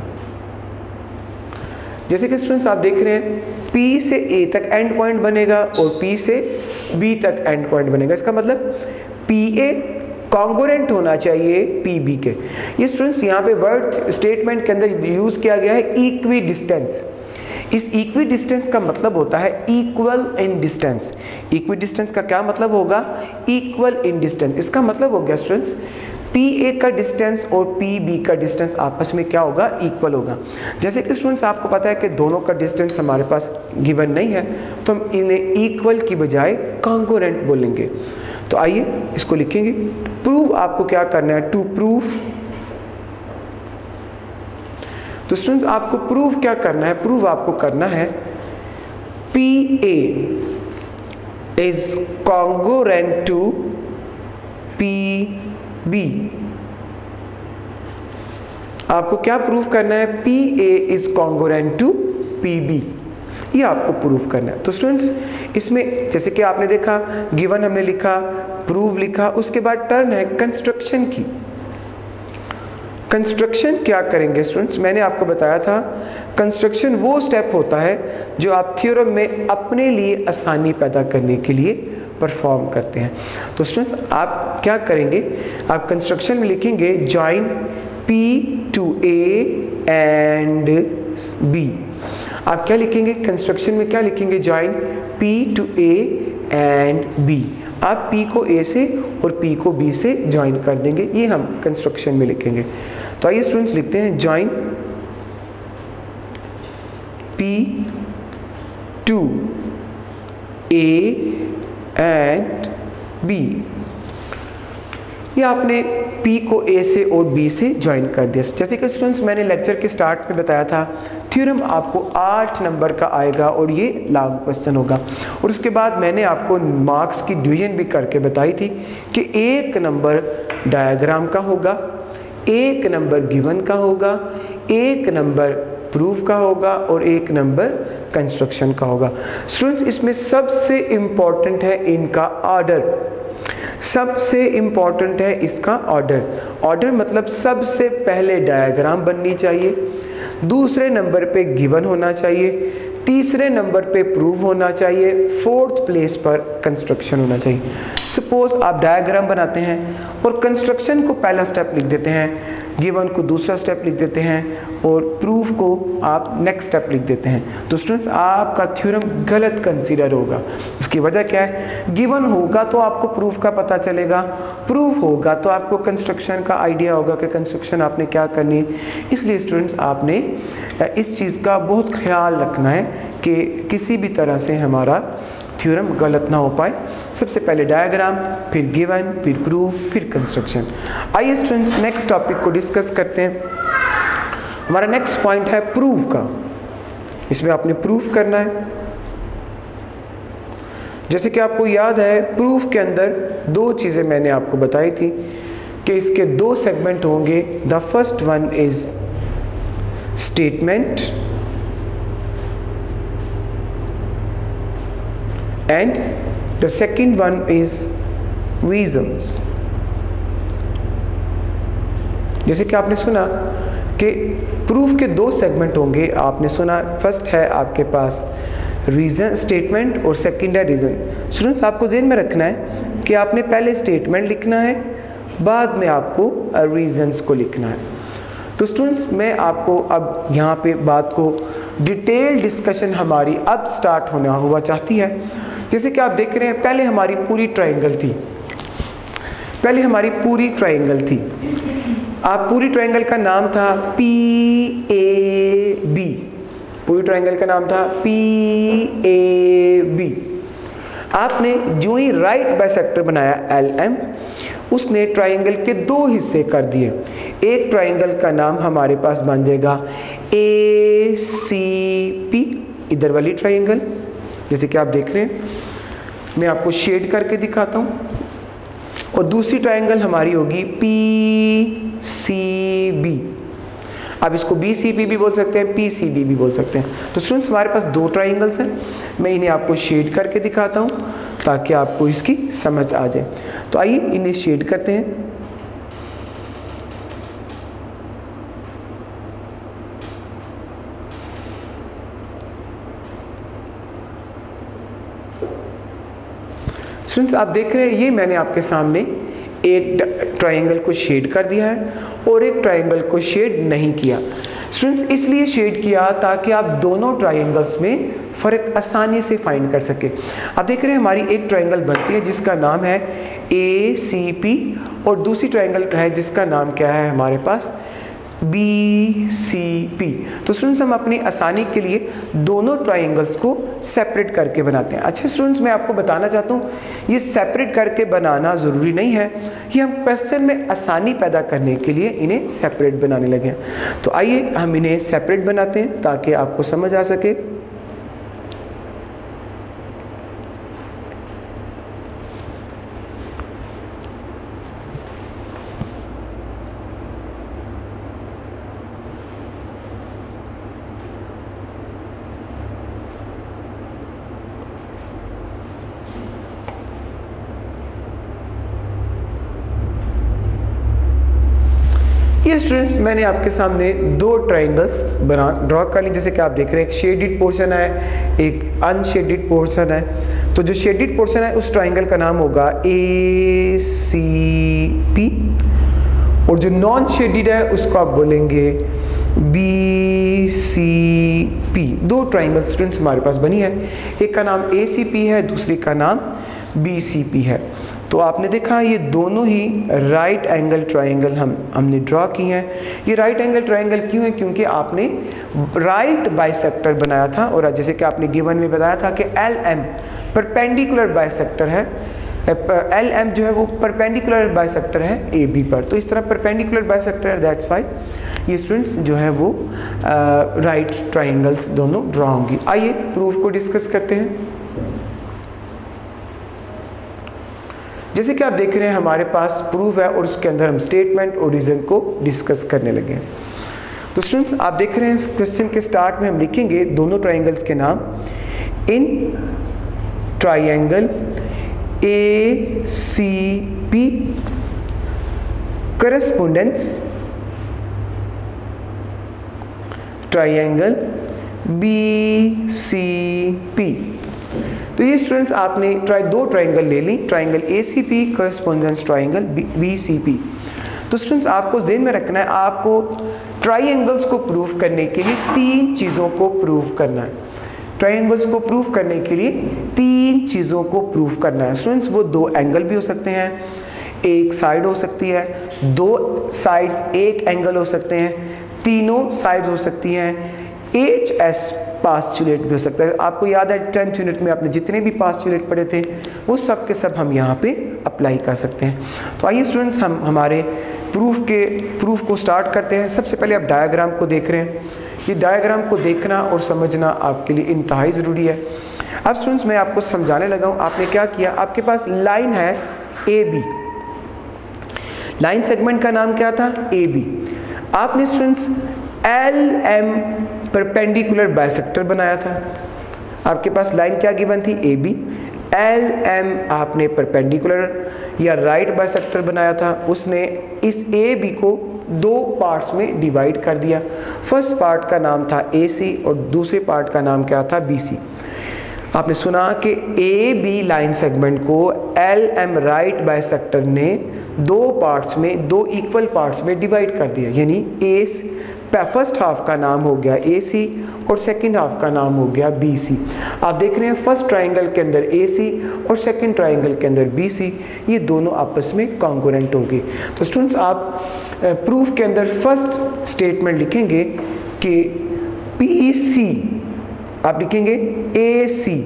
जैसे कि स्टूडेंट्स आप देख रहे हैं P से A तक एंड पॉइंट बनेगा और P से B तक एंड पॉइंट बनेगा। इसका मतलब PA कॉन्ग्रुएंट होना चाहिए PB के। ये स्टूडेंट्स यहाँ पे वर्ड स्टेटमेंट के अंदर यूज किया गया है इक्वी डिस्टेंस। इस इक्वी डिस्टेंस का मतलब होता है equal in distance. Equidistance का क्या मतलब होगा? Equal in distance. इसका मतलब हो गया स्टूडेंट्स PA का डिस्टेंस और PB का डिस्टेंस आपस में क्या होगा? इक्वल होगा। जैसे कि स्टूडेंट्स आपको पता है कि दोनों का डिस्टेंस हमारे पास गिवन नहीं है तो हम इन्हें इक्वल की बजाय कॉन्ग्रुएंट बोलेंगे। तो आइए इसको लिखेंगे। प्रूव आपको क्या करना है? To prove. तो स्टूडेंट्स आपको प्रूव क्या करना है? प्रूव आपको करना है PA is congruent to PB। आपको क्या प्रूव करना है? PA is congruent to PB। ये आपको प्रूव करना है। तो स्टूडेंट्स इसमें जैसे कि आपने देखा गिवन हमने लिखा, प्रूव लिखा, उसके बाद टर्न है कंस्ट्रक्शन की। कंस्ट्रक्शन क्या करेंगे स्टूडेंट्स? मैंने आपको बताया था कंस्ट्रक्शन वो स्टेप होता है जो आप थ्योरम में अपने लिए आसानी पैदा करने के लिए परफॉर्म करते हैं। तो स्टूडेंट्स आप क्या करेंगे? आप कंस्ट्रक्शन में लिखेंगे join P to A and B। आप क्या लिखेंगे कंस्ट्रक्शन में? क्या लिखेंगे? Join P to A and B। आप P को A से और P को B से ज्वाइन कर देंगे। ये हम कंस्ट्रक्शन में लिखेंगे। तो आइए स्टूडेंट्स लिखते हैं join P to A and B। ये आपने P को A से और B से ज्वाइन कर दिया। जैसे कि स्टूडेंट्स मैंने लेक्चर के स्टार्ट में बताया था थ्योरम आपको 8 नंबर का आएगा और ये लॉन्ग क्वेश्चन होगा। और उसके बाद मैंने आपको मार्क्स की डिवीजन भी करके बताई थी कि 1 नंबर डायग्राम का होगा, 1 नंबर गिवन का होगा, 1 नंबर प्रूफ का होगा और 1 नंबर कंस्ट्रक्शन का होगा। स्टूडेंट्स इसमें सबसे इम्पॉर्टेंट है इनका ऑर्डर। सबसे इम्पॉर्टेंट है इसका ऑर्डर। ऑर्डर मतलब सबसे पहले डायग्राम बननी चाहिए, दूसरे नंबर पे गिवन होना चाहिए, तीसरे नंबर पे प्रूव होना चाहिए, 4th प्लेस पर कंस्ट्रक्शन होना चाहिए। सपोज आप डायग्राम बनाते हैं और कंस्ट्रक्शन को पहला स्टेप लिख देते हैं गिवन को दूसरा स्टेप लिख देते हैं और प्रूफ को आप नेक्स्ट स्टेप लिख देते हैं। तो स्टूडेंट्स आपका थ्योरम गलत कंसीडर होगा। उसकी वजह क्या है, गिवन होगा तो आपको प्रूफ का पता चलेगा, प्रूफ होगा तो आपको कंस्ट्रक्शन का आइडिया होगा कि कंस्ट्रक्शन आपने क्या करनी है। इसलिए स्टूडेंट्स आपने इस चीज़ का बहुत ख्याल रखना है कि किसी भी तरह से हमारा थ्योरम गलत ना हो पाए। सबसे पहले डायग्राम, फिर गिवन, फिर प्रूफ, फिर कंस्ट्रक्शन। आइए स्टूडेंट्स नेक्स्ट टॉपिक को डिस्कस करते हैं। हमारा नेक्स्ट पॉइंट है प्रूफ का। इसमें आपने प्रूफ करना है। जैसे कि आपको याद है प्रूफ के अंदर दो चीज़ें मैंने आपको बताई थी कि इसके दो सेगमेंट होंगे। The first one is statement and the second one is reasons। जैसे कि आपने सुना कि प्रूफ के दो सेगमेंट होंगे, आपने सुना फर्स्ट है आपके पास रीजन स्टेटमेंट और सेकंड है रीजन। स्टूडेंट्स आपको ध्यान में रखना है कि आपने पहले स्टेटमेंट लिखना है, बाद में आपको रीजन्स को लिखना है। तो स्टूडेंट्स मैं आपको अब यहाँ पे बात को डिटेल डिस्कशन हमारी अब स्टार्ट होना हुआ चाहती है। जैसे कि आप देख रहे हैं पहले हमारी पूरी ट्रायंगल थी, आप पूरी ट्रायंगल का नाम था PAB, पूरी ट्रायंगल का नाम था PAB। आपने जो ही राइट बाइसेक्टर बनाया LM, उसने ट्रायंगल के दो हिस्से कर दिए। एक ट्रायंगल का नाम हमारे पास बन जाएगा ACP, इधर वाली ट्रायंगल, जैसे कि आप देख रहे हैं, मैं आपको शेड करके दिखाता हूँ। और दूसरी ट्रायंगल हमारी होगी PCB। आप इसको BCP भी बोल सकते हैं, PCB भी बोल सकते हैं। तो स्टूडेंट्स हमारे पास दो ट्रायंगल्स हैं, मैं इन्हें आपको शेड करके दिखाता हूँ ताकि आपको इसकी समझ आ जाए। तो आइए इन्हें शेड करते हैं। स्टूडेंट्स आप देख रहे हैं ये मैंने आपके सामने एक ट्रायंगल को शेड कर दिया है और एक ट्रायंगल को शेड नहीं किया। स्टूडेंट्स इसलिए शेड किया ताकि आप दोनों ट्रायंगल्स में फ़र्क आसानी से फाइंड कर सके। आप देख रहे हैं हमारी एक ट्रायंगल बनती है जिसका नाम है ACP और दूसरी ट्रायंगल है जिसका नाम क्या है हमारे पास BCP। तो स्टूडेंट्स हम अपनी आसानी के लिए दोनों ट्रायंगल्स को सेपरेट करके बनाते हैं। अच्छा स्टूडेंट्स मैं आपको बताना चाहता हूँ ये सेपरेट करके बनाना ज़रूरी नहीं है, ये हम क्वेश्चन में आसानी पैदा करने के लिए इन्हें सेपरेट बनाने लगे हैं। तो आइए हम इन्हें सेपरेट बनाते हैं ताकि आपको समझ आ सके। ये स्टूडेंट्स मैंने आपके सामने दो ट्रायंगल्स ड्रॉ कर ली। जैसे कि आप देख रहे हैं एक शेडिड पोर्शन है, एक अनशेडिड पोर्शन है। तो जो शेडिड पोर्शन है उस ट्रायंगल का नाम होगा ACP और जो नॉन शेडिड है उसको आप बोलेंगे BCP। दो ट्रायंगल स्टूडेंट्स हमारे पास बनी है, एक का नाम ACP है, दूसरी का नाम BCP है। तो आपने देखा ये दोनों ही राइट एंगल ट्रायंगल हमने ड्रॉ की हैं। ये राइट एंगल ट्रायंगल क्यों है? क्योंकि आपने राइट बाइसेक्टर बनाया था और जैसे कि आपने गिवन में बताया था कि LM परपेंडिकुलर बाइसेक्टर है, LM जो है वो परपेंडिकुलर बाइसेक्टर है AB पर। तो इस तरह परपेंडिकुलर बाइसेक्टर है, दैट्स वाई ये स्टूडेंट्स जो है वो राइट ट्रायंगल्स दोनों ड्रॉ होंगी। आइए प्रूफ को डिस्कस करते हैं। जैसे कि आप देख रहे हैं हमारे पास प्रूफ है और उसके अंदर हम स्टेटमेंट और रीजन को डिस्कस करने लगे हैं। तो स्टूडेंट्स आप देख रहे हैं इस क्वेश्चन के स्टार्ट में हम लिखेंगे दोनों ट्रायंगल्स के नाम। In triangle ACP correspondence triangle BCP। तो ये स्टूडेंट्स आपने दो ट्रायंगल ले ली, triangle ACP correspondence triangle BCP। तो स्टूडेंट्स आपको ज़हन में रखना है, आपको ट्राइंगल्स को प्रूव करने के लिए 3 चीज़ों को प्रूव करना है। ट्राइंगल्स को प्रूव करने के लिए 3 चीज़ों को प्रूव करना है स्टूडेंट्स। वो 2 एंगल भी हो सकते हैं, एक साइड हो सकती है, 2 साइड्स एक एंगल हो सकते हैं, तीनों साइड्स हो सकती हैं, HS पास्चुलेट भी हो सकता है। आपको याद है 10th यूनिट में आपने जितने भी पास्चुलेट पढ़े थे वो सब के सब हम यहाँ पे अप्लाई कर सकते हैं। तो आइए स्टूडेंट्स हम हमारे प्रूफ को स्टार्ट करते हैं। सबसे पहले आप डायग्राम को देख रहे हैं। ये डायग्राम को देखना और समझना आपके लिए इंतहाई ज़रूरी है। अब स्टूडेंट्स मैं आपको समझाने लगा हूँ। आपने क्या किया, आपके पास लाइन है AB, लाइन सेगमेंट का नाम क्या था, AB। आपने स्टूडेंट्स LM परपेंडिकुलर बाइसेक्टर बनाया था। आपके पास लाइन क्या गिवन थी, AB, LM आपने परपेंडिकुलर या राइट बाइसेक्टर बनाया था। उसने इस AB को 2 पार्ट्स में डिवाइड कर दिया। फर्स्ट पार्ट का नाम था AC और दूसरे पार्ट का नाम क्या था, BC। आपने सुना कि AB लाइन सेगमेंट को LM राइट बाइसेक्टर ने 2 पार्ट्स में, 2 इक्वल पार्ट्स में डिवाइड कर दिया, यानी फर्स्ट हाफ का नाम हो गया AC और सेकंड हाफ का नाम हो गया BC। आप देख रहे हैं फर्स्ट ट्राइंगल के अंदर AC और सेकंड ट्राइंगल के अंदर BC, ये दोनों आपस में कॉन्ग्रुएंट होंगे। तो स्टूडेंट्स आप प्रूफ के अंदर फर्स्ट स्टेटमेंट लिखेंगे कि PC, आप लिखेंगे AC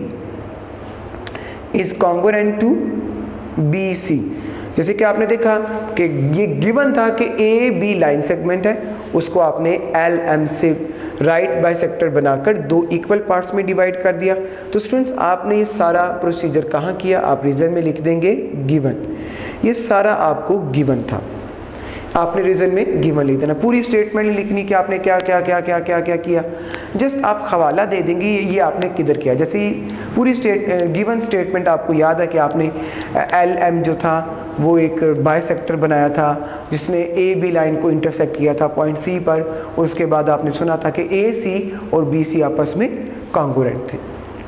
is congruent to BC। जैसे कि आपने देखा कि ये गिवन था कि AB लाइन सेगमेंट है, उसको आपने LM से राइट बाइसेक्टर बनाकर 2 इक्वल पार्ट्स में डिवाइड कर दिया। तो स्टूडेंट्स आपने ये सारा प्रोसीजर कहाँ किया, आप रीजन में लिख देंगे गिवन। ये सारा आपको गिवन था, आपने रीजन में गिवन लिख देना। पूरी स्टेटमेंट लिखनी कि आपने क्या क्या क्या क्या क्या क्या किया, जस्ट आप हवाला दे देंगे ये आपने किधर किया। जैसे ही पूरी गिवन स्टेटमेंट आपको याद है कि आपने LM जो था वो एक बाइसेक्टर बनाया था जिसने AB लाइन को इंटरसेक्ट किया था पॉइंट C पर, और उसके बाद आपने सुना था कि AC और BC आपस में कॉन्ग्रुएंट थे।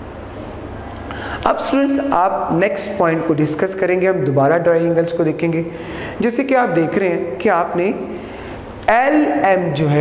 अब स्टूडेंट्स आप नेक्स्ट पॉइंट को डिस्कस करेंगे, हम दोबारा ट्रायंगल्स को देखेंगे। जैसे कि आप देख रहे हैं कि आपने LM जो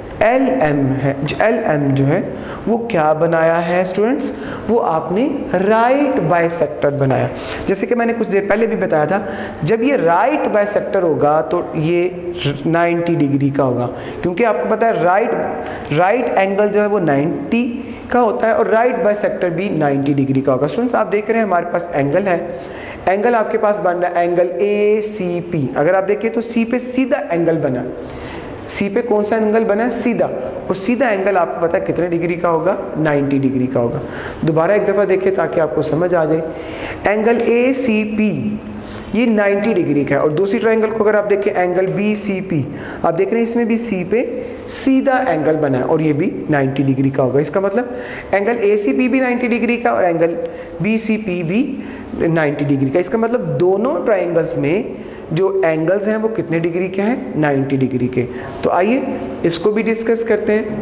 है वो क्या बनाया है स्टूडेंट्स, वो आपने राइट बाइसेक्टर बनाया। जैसे कि मैंने कुछ देर पहले भी बताया था, जब ये राइट बाइसेक्टर होगा तो ये 90 डिग्री का होगा, क्योंकि आपको पता है राइट एंगल जो है वो 90 का होता है और राइट बाइसेक्टर भी 90 डिग्री का होगा। स्टूडेंट्स आप देख रहे हैं हमारे पास एंगल है, एंगल आपके पास बन रहा है एंगल ACP। अगर आप देखिए तो C पे सीधा एंगल बना, C पे कौन सा एंगल बना है, सीधा, और सीधा एंगल आपको पता है कितने डिग्री का होगा, 90 डिग्री का होगा। दोबारा एक दफ़ा देखिए ताकि आपको समझ आ जाए। एंगल ACP ये 90 डिग्री का है, और दूसरी ट्रायंगल को अगर आप देखें एंगल BCP, आप देख रहे हैं इसमें भी C पे सीधा एंगल बना है और ये भी 90 डिग्री का होगा। इसका मतलब एंगल ACP भी 90 डिग्री का और एंगल BCP भी 90 डिग्री का। इसका मतलब दोनों ट्रायंगल्स में जो एंगल्स हैं वो कितने डिग्री के हैं, 90 डिग्री के। तो आइए इसको भी डिस्कस करते हैं।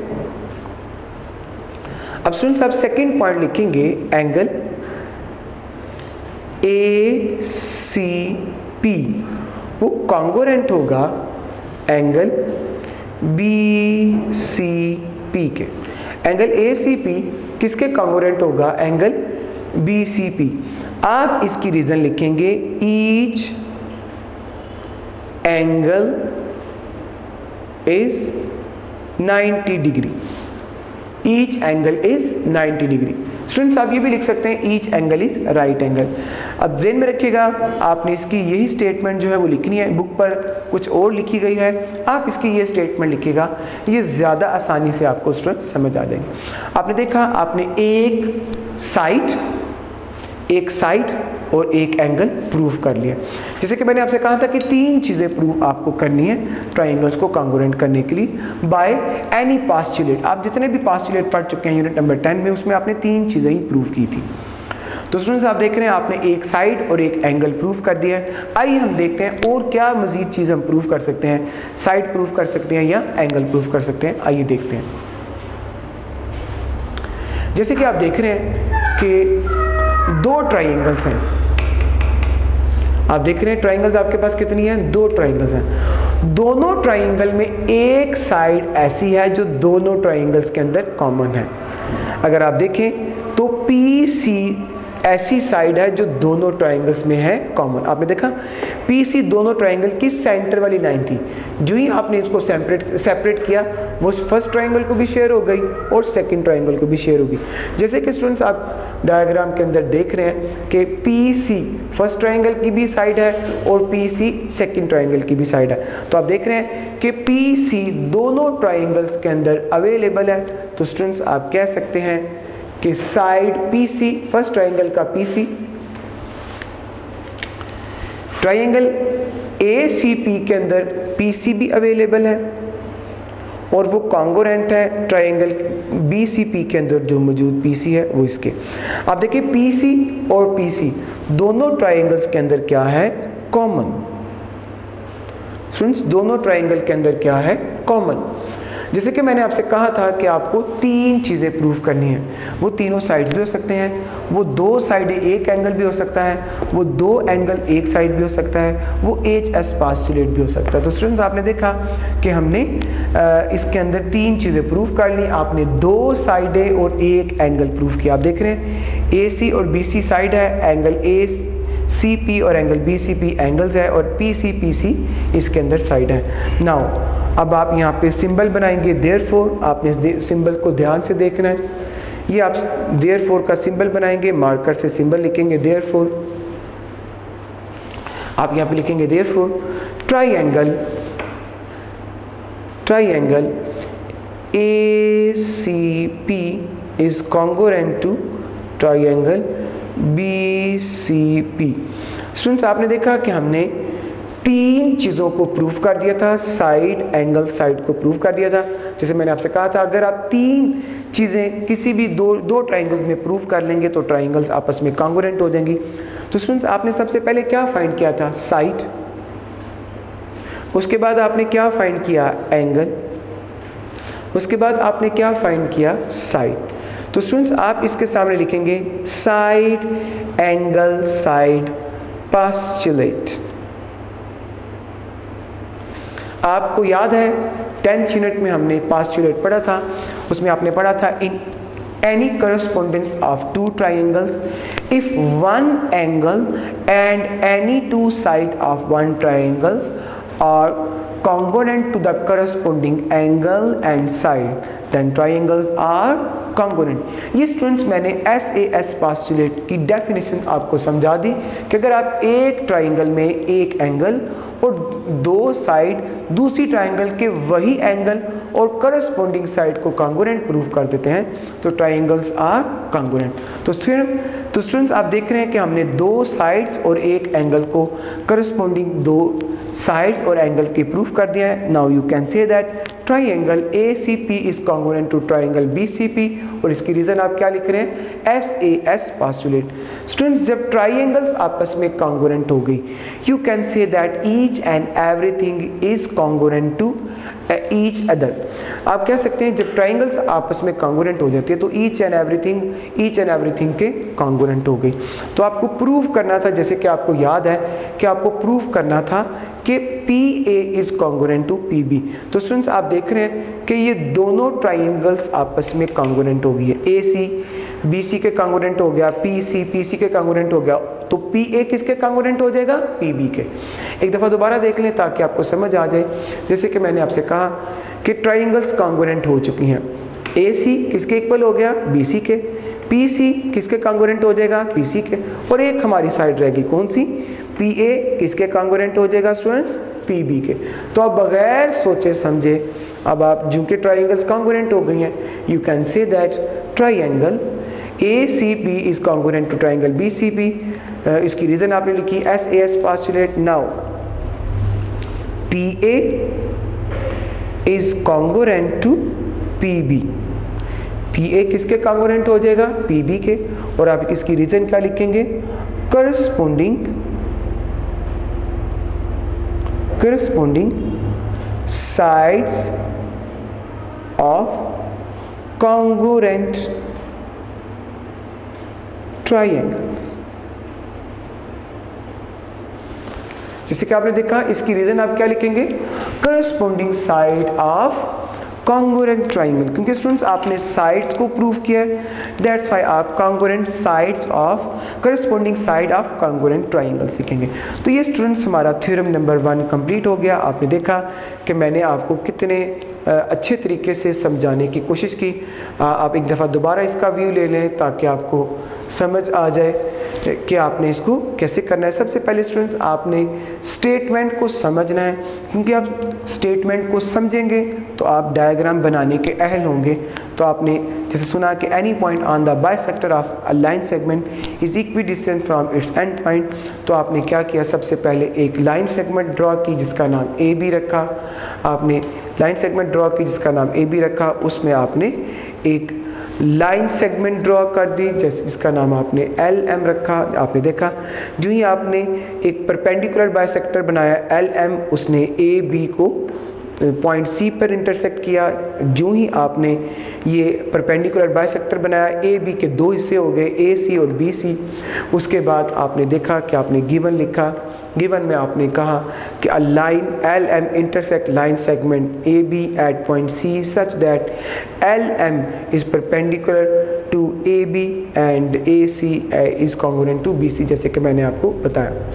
अब स्टूडेंट्स आप सेकंड पॉइंट लिखेंगे, एंगल ACP वो कॉन्ग्रुएंट होगा एंगल BCP के। एंगल ACP किसके कॉन्ग्रुएंट होगा, एंगल BCP। आप इसकी रीजन लिखेंगे, each angle is 90 degree, each angle is 90 degree. Students आप ये भी लिख सकते हैं, each angle is right angle. अब ज़हन में रखिएगा आपने इसकी यही स्टेटमेंट जो है वो लिखनी है, बुक पर कुछ और लिखी गई है, आप इसकी ये स्टेटमेंट लिखिएगा, ये ज़्यादा आसानी से आपको स्टूडेंट्स समझ आ जाएंगे। आपने देखा आपने एक साइड और एक एंगल प्रूव कर लिया। जैसे कि मैंने आपसे कहा था कि 3 चीज़ें प्रूव आपको करनी है ट्राइंगल्स को कॉन्ग्रुएंट करने के लिए बाय एनी पास्चुलेट। आप जितने भी पास्चुलेट पढ़ चुके हैं यूनिट नंबर 10 में, उसमें आपने 3 चीज़ें ही प्रूव की थी। तो स्टूडेंट्स आप देख रहे हैं आपने एक साइड और एक एंगल प्रूव कर दिया है। आइए हम देखते हैं और क्या मज़ीद चीज़ हम प्रूव कर सकते हैं, साइड प्रूव कर सकते हैं या एंगल प्रूव कर सकते हैं। आइए देखते हैं। जैसे कि आप देख रहे हैं कि 2 ट्राइंगल्स हैं, आप देख रहे हैं ट्राइंगल्स आपके पास कितनी हैं, 2 ट्राइंगल्स हैं। दोनों ट्राइंगल में एक साइड ऐसी है जो दोनों ट्राइंगल्स के अंदर कॉमन है। अगर आप देखें तो PC ऐसी साइड है जो दोनों ट्राइंगल्स में है कॉमन। आपने देखा PC दोनों ट्राइंगल की सेंटर वाली लाइन थी, जो ही आपने इसको सेपरेट किया वो फर्स्ट ट्राइंगल को भी शेयर हो गई और सेकंड ट्राइंगल को भी शेयर होगी। जैसे कि स्टूडेंट्स आप डायग्राम के अंदर देख रहे हैं कि PC फर्स्ट ट्राइंगल की भी साइड है और PC सेकंड ट्राइंगल की भी साइड है। तो आप देख रहे हैं कि PC दोनों ट्राइंगल्स के अंदर अवेलेबल है। तो स्टूडेंट्स आप कह सकते हैं कि साइड PC, फर्स्ट ट्राइंगल का PC, ट्राइंगल ACP के अंदर PC भी अवेलेबल है और वो कॉन्ग्रुएंट है ट्राइंगल BCP के अंदर जो मौजूद PC है वो इसके। आप देखिए PC और PC दोनों ट्राइंगल्स के अंदर क्या है, कॉमन। स्टूडेंट्स दोनों ट्राइंगल के अंदर क्या है, कॉमन। जैसे कि मैंने आपसे कहा था कि आपको 3 चीज़ें प्रूव करनी है। वो तीनों साइड्स भी हो सकते हैं, वो 2 साइड एक एंगल भी हो सकता है, वो 2 एंगल एक साइड भी हो सकता है, वो HS पास्टुलेट भी हो सकता है। तो स्टूडेंट्स आपने देखा कि हमने इसके अंदर 3 चीज़ें प्रूव कर ली। आपने 2 साइडें और एक एंगल प्रूव किया। आप देख रहे हैं AC और BC साइड है, एंगल ACP और एंगल BCP एंगल्स है और PC इसके अंदर साइड है। नाउ अब आप यहाँ पे सिंबल बनाएंगे देयरफॉर। आपने इस सिंबल को ध्यान से देखना है। ये आप देयरफॉर का सिंबल बनाएंगे, मार्कर से सिंबल लिखेंगे देयरफॉर। आप यहाँ पे लिखेंगे therefore triangle ACP is congruent to triangle BCP। Students आपने देखा कि हमने 3 चीज़ों को प्रूफ कर दिया था, साइड, एंगल, साइड को प्रूफ कर दिया था। जैसे मैंने आपसे कहा था अगर आप 3 चीज़ें किसी भी दो ट्राइंगल्स में प्रूफ कर लेंगे तो ट्राइंगल्स आपस में कॉन्ग्रुएंट हो जाएंगी। तो स्टूडेंट्स आपने सबसे पहले क्या फाइंड किया था, साइड। उसके बाद आपने क्या फाइंड किया, एंगल। उसके बाद आपने क्या फाइंड किया, साइड। तो स्टूडेंट्स आप इसके सामने लिखेंगे साइड, एंगल, साइड, पास्टुलेट। आपको याद है 10th यूनिट में हमने पास्टुलेट पढ़ा था, उसमें आपने पढ़ा था in any correspondence of 2 triangles if 1 angle and any 2 side of 1 triangles are congruent to the corresponding angle and side then triangles are congruent। ये स्टूडेंट्स मैंने SAS पास्टुलेट की डेफिनेशन आपको समझा दी कि अगर आप एक ट्राइंगल में एक एंगल और 2 साइड दूसरी ट्राइंगल के वही एंगल और करस्पॉन्डिंग साइड को कॉन्ग्रुएंट प्रूव कर देते हैं तो ट्राइंगल्स आर कॉन्ग्रुएंट। तो स्टूडेंट्स आप देख रहे हैं कि हमने 2 साइड्स और एक एंगल को करस्पॉन्डिंग 2 साइड्स और एंगल की प्रूफ कर दिया है। Now you can say that triangle ACP is congruent to triangle BCP और इसकी रीजन आप क्या लिख रहे हैं, SAS पास्टुलेट। स्टूडेंट्स जब ट्राइंगल्स आपस में कॉन्ग्रुएंट हो गई you can say that each and everything is congruent to each other. आप कह सकते हैं जब ट्राइंगल्स आपस में कॉन्ग्रुएंट हो जाती है तो ईच एंड एवरीथिंग के कॉन्ग्रुएंट हो गई। तो आपको प्रूव करना था, जैसे कि आपको याद है कि आपको प्रूव करना था कि PA is congruent to PB। तो स्टूडेंट्स आप देख रहे हैं कि ये दोनों ट्राइंगल्स आपस में कॉन्ग्रुएंट हो गई है। AC BC के कॉन्ग्रुएंट हो गया, PC के कॉन्ग्रुएंट हो गया, तो PA किसके कॉन्ग्रुएंट हो जाएगा, PB के। एक दफ़ा दोबारा देख लें ताकि आपको समझ आ जाए। जैसे कि मैंने आपसे कहा कि ट्राइंगल्स कॉन्ग्रुएंट हो चुकी हैं। AC किसके इक्वल हो गया, BC के। PC किसके कॉन्ग्रुएंट हो जाएगा, PC के। और एक हमारी साइड रहेगी कौन सी, PA किसके कॉन्ग्रुएंट हो जाएगा स्टूडेंट्स, PB के। तो अब बगैर सोचे समझे अब आप जो कि ट्राइंगल्स कॉन्ग्रुएंट हो गई हैं you can say that triangle ACP is congruent to triangle BCP। इसकी रीजन आपने लिखी SAS postulate. Now PA is congruent to PB। PA किसके कॉन्ग्रुएंट हो जाएगा, PB के। और आप इसकी रीजन क्या लिखेंगे, corresponding sides of congruent triangles। जैसे कि आपने देखा, इसकी रीजन आप क्या लिखेंगे, corresponding side of congruent triangle, क्योंकि स्टूडेंट्स आपने साइड्स को प्रूव किया है, दैट्स व्हाई आप congruent sides of corresponding side of congruent triangle सीखेंगे। तो ये स्टूडेंट्स हमारा थ्योरम नंबर 1 कंप्लीट हो गया। आपने देखा कि मैंने आपको कितने अच्छे तरीके से समझाने की कोशिश की। आप एक दफ़ा दोबारा इसका व्यू ले लें ताकि आपको समझ आ जाए कि आपने इसको कैसे करना है। सबसे पहले स्टूडेंट्स आपने स्टेटमेंट को समझना है, क्योंकि आप स्टेटमेंट को समझेंगे तो आप डायग्राम बनाने के अहल होंगे। तो आपने जैसे सुना कि any point on the bisector of a line segment is equidistance from its end point. तो आपने क्या किया, सबसे पहले एक लाइन सेगमेंट ड्रॉ की जिसका नाम ए बी रखा। आपने लाइन सेगमेंट ड्रॉ की जिसका नाम ए बी रखा, उसमें आपने एक लाइन सेगमेंट ड्रॉ कर दी जैसे जिसका नाम आपने एल एम रखा। आपने देखा जो ही आपने एक परपेंडिकुलर बाइसेक्टर बनाया एल एम, उसने ए बी को पॉइंट सी पर इंटरसेक्ट किया। जो ही आपने ये परपेंडिकुलर बाइसेक्टर बनाया, ए बी के दो हिस्से हो गए, ए सी और बी सी। उसके बाद आपने देखा कि आपने गिवन लिखा। गिवन में आपने कहा कि a line L M intersect line segment A B at point C such that L M is perpendicular to A B and A C is congruent to B C, जैसे कि मैंने आपको बताया।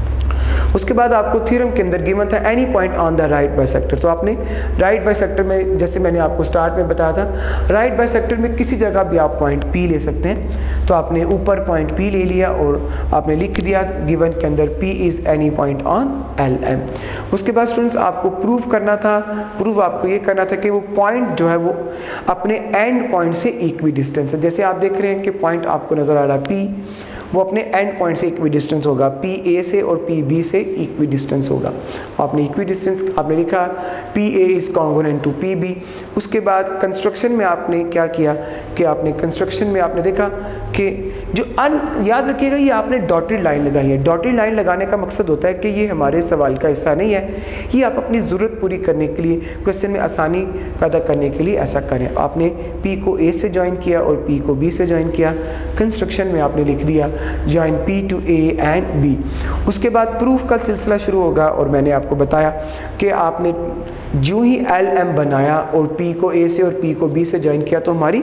उसके बाद आपको थ्योरम के अंदर गिवन था any point on the right bisector. तो आपने राइट बाइसेक्टर में, जैसे मैंने आपको स्टार्ट में बताया था, राइट बाइसेक्टर में किसी जगह भी आप पॉइंट पी ले सकते हैं। तो आपने ऊपर पॉइंट पी ले लिया और आपने लिख दिया गिवन के अंदर P is any point on L M. उसके बाद स्टूडेंट्स आपको प्रूव करना था। प्रूव आपको ये करना था कि वो पॉइंट जो है वो अपने एंड पॉइंट से इक्वी डिस्टेंस है। जैसे आप देख रहे हैं कि पॉइंट आपको नज़र आ रहा है पी, वो अपने एंड पॉइंट से इक्वी डिस्टेंस होगा, पी ए से और पी बी से इक्वी डिस्टेंस होगा। आपने इक्वी डिस्टेंस आपने लिखा P A is congruent to P B. उसके बाद कंस्ट्रक्शन में आपने क्या किया कि आपने कंस्ट्रक्शन में आपने देखा कि जो याद रखिएगा ये आपने डॉटेड लाइन लगाई है। डॉटेड लाइन लगाने का मकसद होता है कि ये हमारे सवाल का हिस्सा नहीं है, ये आप अपनी ज़रूरत पूरी करने के लिए, क्वेश्चन में आसानी पैदा करने के लिए ऐसा करें। आपने पी को ए से ज्वाइन किया और पी को बी से ज्वाइन किया। कंस्ट्रक्शन में आपने लिख दिया join P to A and B। उसके बाद प्रूफ का सिलसिला शुरू होगा और मैंने आपको बताया कि आपने जो ही LM बनाया और P को A से और P को B से ज्वाइन किया तो हमारी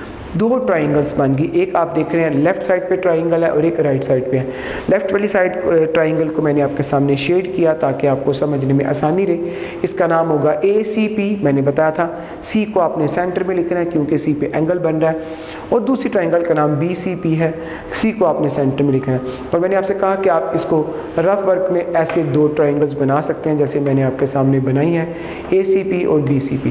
दो ट्राइंगल्स बन गई। एक आप देख रहे हैं लेफ्ट साइड पे ट्राइंगल है और एक राइट साइड पे है। लेफ्ट वाली साइड ट्राइंगल को मैंने आपके सामने शेड किया ताकि आपको समझने में आसानी रहे। इसका नाम होगा ACP। मैंने बताया था C को आपने सेंटर में लिखना है क्योंकि C पे एंगल बन रहा है, और दूसरी ट्राइंगल का नाम BCP है, C को आपने सेंटर में लिखना है। और मैंने आपसे कहा कि आप इसको रफ वर्क में ऐसे दो ट्राइंगल्स बना सकते हैं जैसे मैंने आपके सामने बनाई है, ACP और BCP।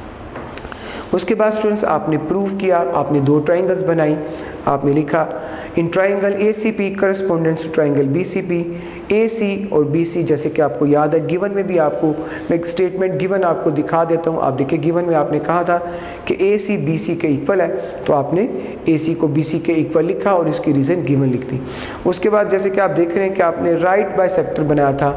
उसके बाद स्टूडेंट्स आपने प्रूव किया, आपने दो ट्राइंगल्स बनाई। आपने लिखा in triangle ACP correspondence to triangle BCP, AC और BC। जैसे कि आपको याद है गिवन में भी आपको मैं एक स्टेटमेंट गिवन आपको दिखा देता हूँ। आप देखिए गिवन में आपने कहा था कि AC BC के इक्वल है, तो आपने AC को BC के इक्वल लिखा और इसकी रीज़न गिवन लिख दी। उसके बाद जैसे कि आप देख रहे हैं कि आपने राइट बाइसेक्टर बनाया था,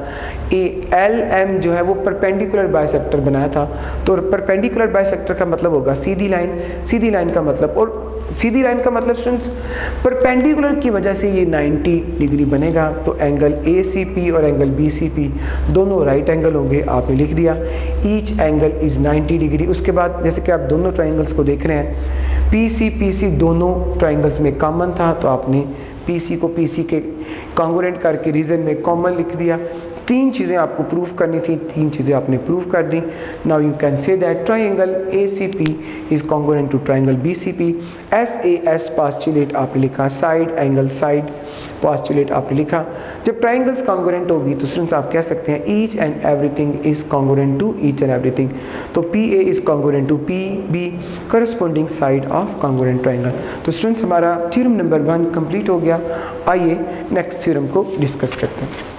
LM जो है वो परपेंडिकुलर बाइसेक्टर बनाया था। तो परपेंडिकुलर बाइसेक्टर का मतलब होगा सीधी लाइन, सीधी लाइन का मतलब, और सीधी लाइन का मतलब स्टूडेंट्स परपेंडिकुलर की वजह से ये 90 डिग्री बनेगा। तो एंगल ACP और एंगल BCP दोनों राइट एंगल होंगे। आपने लिख दिया ईच एंगल इज़ 90 डिग्री। उसके बाद जैसे कि आप दोनों ट्राइंगल्स को देख रहे हैं, PC दोनों ट्राइंगल्स में कॉमन था, तो आपने PC को PC के कॉन्ग्रुएंट करके रीजन में कॉमन लिख दिया। तीन चीज़ें आपको प्रूफ करनी थी, तीन चीज़ें आपने प्रूफ कर दी। Now you can say that triangle ACP is congruent to triangle BCP। SAS postulate आपने लिखा, साइड एंगल साइड पोस्टुलेट आपने लिखा। जब ट्राइंगल्स कॉन्ग्रुएंट होगी तो स्टूडेंट्स आप कह सकते हैं each and everything is congruent to each and everything. तो PA is congruent to PB corresponding side of congruent triangle. तो स्टूडेंट्स हमारा थ्योरम नंबर 1 कंप्लीट हो गया। आइए नेक्स्ट थ्योरम को डिस्कस करते हैं।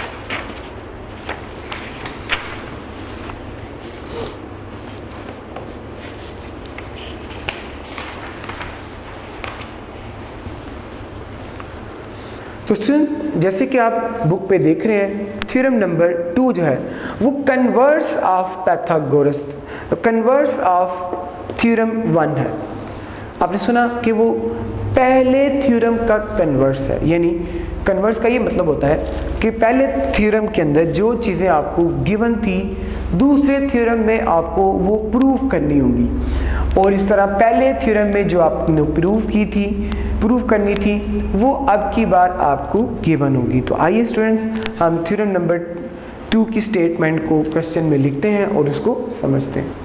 तो स्टूडेंट जैसे कि आप बुक पे देख रहे हैं, थ्योरम नंबर 2 जो है वो converse of Pythagoras, converse of theorem 1 है। आपने सुना कि वो पहले थ्योरम का कन्वर्स है। यानी कन्वर्स का ये मतलब होता है कि पहले थ्योरम के अंदर जो चीज़ें आपको गिवन थी दूसरे थ्योरम में आपको वो प्रूफ करनी होंगी, और इस तरह पहले थ्योरम में जो आपने प्रूफ करनी थी वो अब की बार आपको गिवन होगी। तो आइए स्टूडेंट्स हम थ्योरम नंबर 2 की स्टेटमेंट को क्वेश्चन में लिखते हैं और उसको समझते हैं।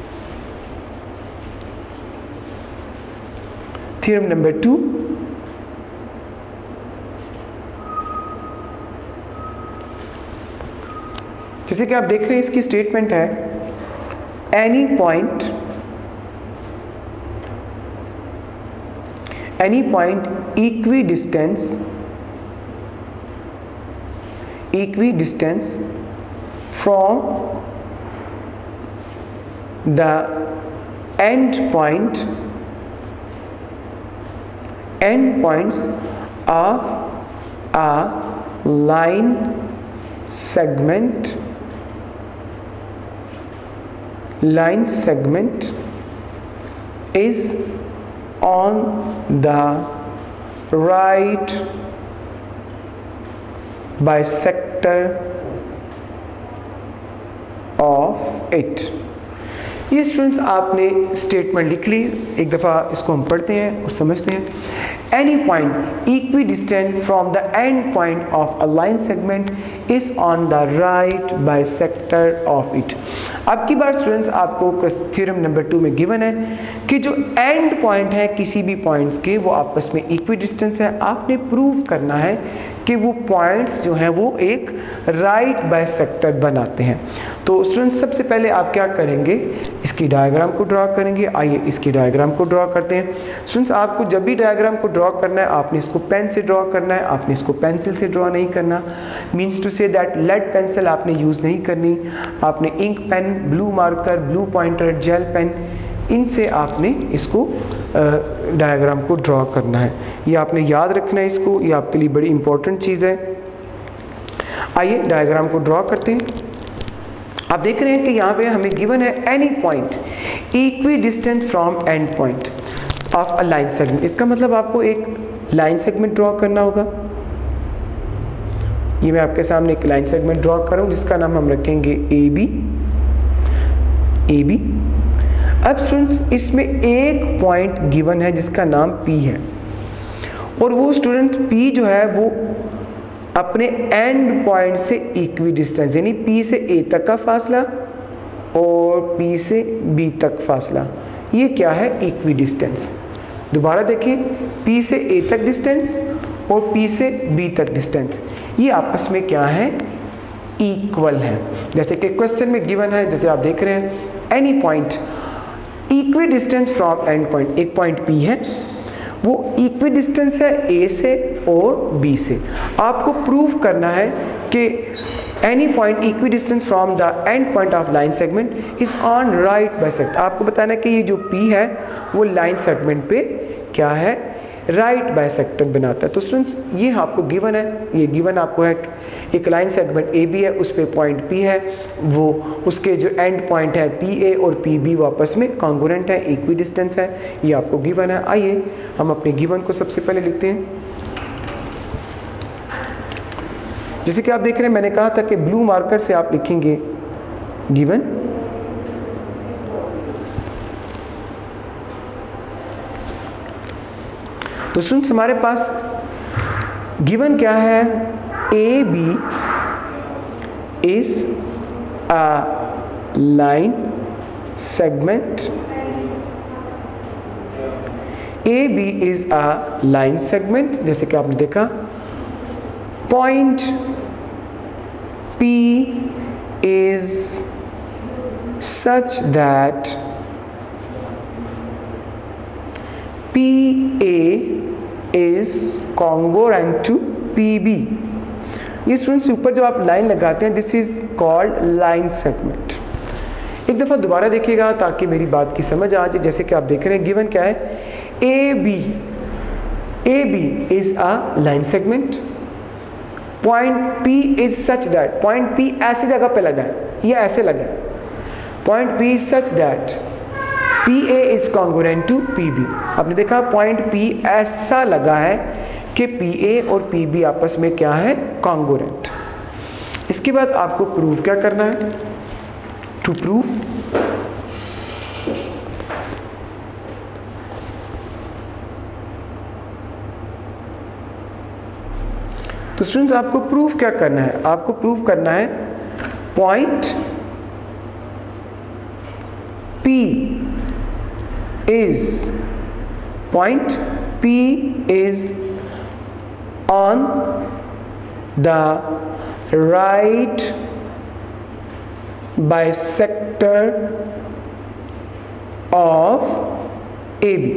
थ्योरम नंबर 2, जैसे कि आप देख रहे हैं इसकी स्टेटमेंट है any point equidistance from the endpoints of a line segment is on the right bisector of it। ये स्टूडेंट्स आपने स्टेटमेंट लिख ली, एक दफ़ा इसको हम पढ़ते हैं और समझते हैं। Any point equidistant from the end point of a line segment is on the right bisector of it. अब की बार स्टूडेंट्स आपको थ्योरम नंबर 2 में गिवन है कि जो एंड पॉइंट है किसी भी पॉइंट्स के वो आपस में इक्विडिस्टेंस है। आपने प्रूव करना है कि वो पॉइंट्स जो हैं वो एक राइट बाइसेक्टर बनाते हैं। तो स्टूडेंट्स सबसे पहले आप क्या करेंगे, इसकी डायग्राम को ड्रॉ करेंगे। आइए इसकी डायग्राम को ड्रॉ करते हैं। स्टूडेंट्स आपको जब भी डायग्राम को ड्रॉ करना है आपने इसको पेन से ड्रॉ करना है, आपने इसको पेंसिल से ड्रॉ नहीं करना। Means to say that lead pencil आपने यूज़ नहीं करनी, आपने ink pen, blue marker, blue pointer, gel pen, इनसे आपने इसको डायग्राम को ड्रॉ करना है। ये आपने याद रखना है इसको, ये आपके लिए बड़ी इंपॉर्टेंट चीज़ है। आइए डायग्राम को ड्रॉ करते हैं। आप देख रहे हैं कि यहाँ पे हमें गिवन है any point equidistant from end point of a line segment. इसका मतलब आपको एक लाइन सेगमेंट ड्रॉ करना होगा। ये मैं आपके सामने एक लाइन सेगमेंट ड्रॉ कर रहा हूँ जिसका नाम हम रखेंगे ए बी। अब स्टूडेंट्स इसमें एक पॉइंट गिवन है जिसका नाम P है, और वो स्टूडेंट P जो है वो अपने एंड पॉइंट से इक्विडिस्टेंस, यानी P से A तक का फासला और P से B तक फासला, ये क्या है, इक्विडिस्टेंस। दोबारा देखिए, P से A तक डिस्टेंस और P से B तक डिस्टेंस, ये आपस में क्या है, इक्वल है। जैसे कि क्वेश्चन में गिवन है, जैसे आप देख रहे हैं any point equidistance from end point, एक पॉइंट P है वो इक्विडिस्टेंस है A से और B से। आपको प्रूव करना है कि any point equidistance from the end point of line segment is on right bisector. आपको बताना है कि ये जो P है वो लाइन सेगमेंट पे क्या है, राइट बाइसेक्टर बनाता है। तो स्टूडेंट्स ये आपको गिवन है, ये गिवन आपको है एक लाइन सेगमेंट ए बी है, उस पे पॉइंट P है, वो उसके जो एंड पॉइंट है PA और PB वो आपस में कॉन्ग्रुएंट है, इक्विडिस्टेंस है, ये आपको गिवन है। आइए हम अपने गिवन को सबसे पहले लिखते हैं। जैसे कि आप देख रहे हैं मैंने कहा था कि ब्लू मार्कर से आप लिखेंगे गिवन, तो स्टूडेंट्स हमारे पास गिवन क्या है, A B is a line segment, A B is a line segment. जैसे कि आपने देखा point P is such that PA is congruent to PB। ये स्टूडेंट्स ऊपर जो आप लाइन लगाते हैं this is called line segment. एक दफ़ा दोबारा देखिएगा ताकि मेरी बात की समझ आ जाए। जैसे कि आप देख रहे हैं गिवन क्या है, A B is a line segment, point P is such that, point P ऐसी जगह पे लगा है, ये ऐसे लगा है, point P is such that PA is congruent to PB। आपने देखा पॉइंट P ऐसा लगा है कि PA और PB आपस में क्या है, कॉन्ग्रुएंट। इसके बाद आपको प्रूफ क्या करना है, टू प्रूफ तो स्टूडेंट्स आपको प्रूफ क्या करना है, आपको प्रूफ करना है point P is on the right bisector of AB।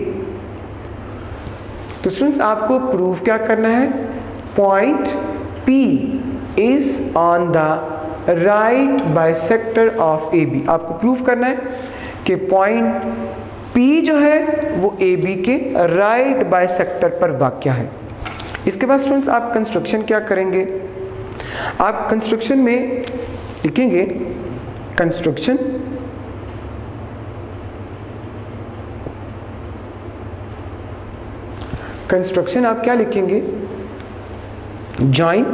तो स्टूडेंट्स आपको प्रूफ क्या करना है, point P is on the right bisector of AB। आपको प्रूफ करना है कि पॉइंट P जो है वो AB के राइट बाइसेक्टर पर वाक़या है। इसके बाद स्टूडेंट्स आप कंस्ट्रक्शन क्या करेंगे, आप कंस्ट्रक्शन में लिखेंगे कंस्ट्रक्शन आप क्या लिखेंगे, join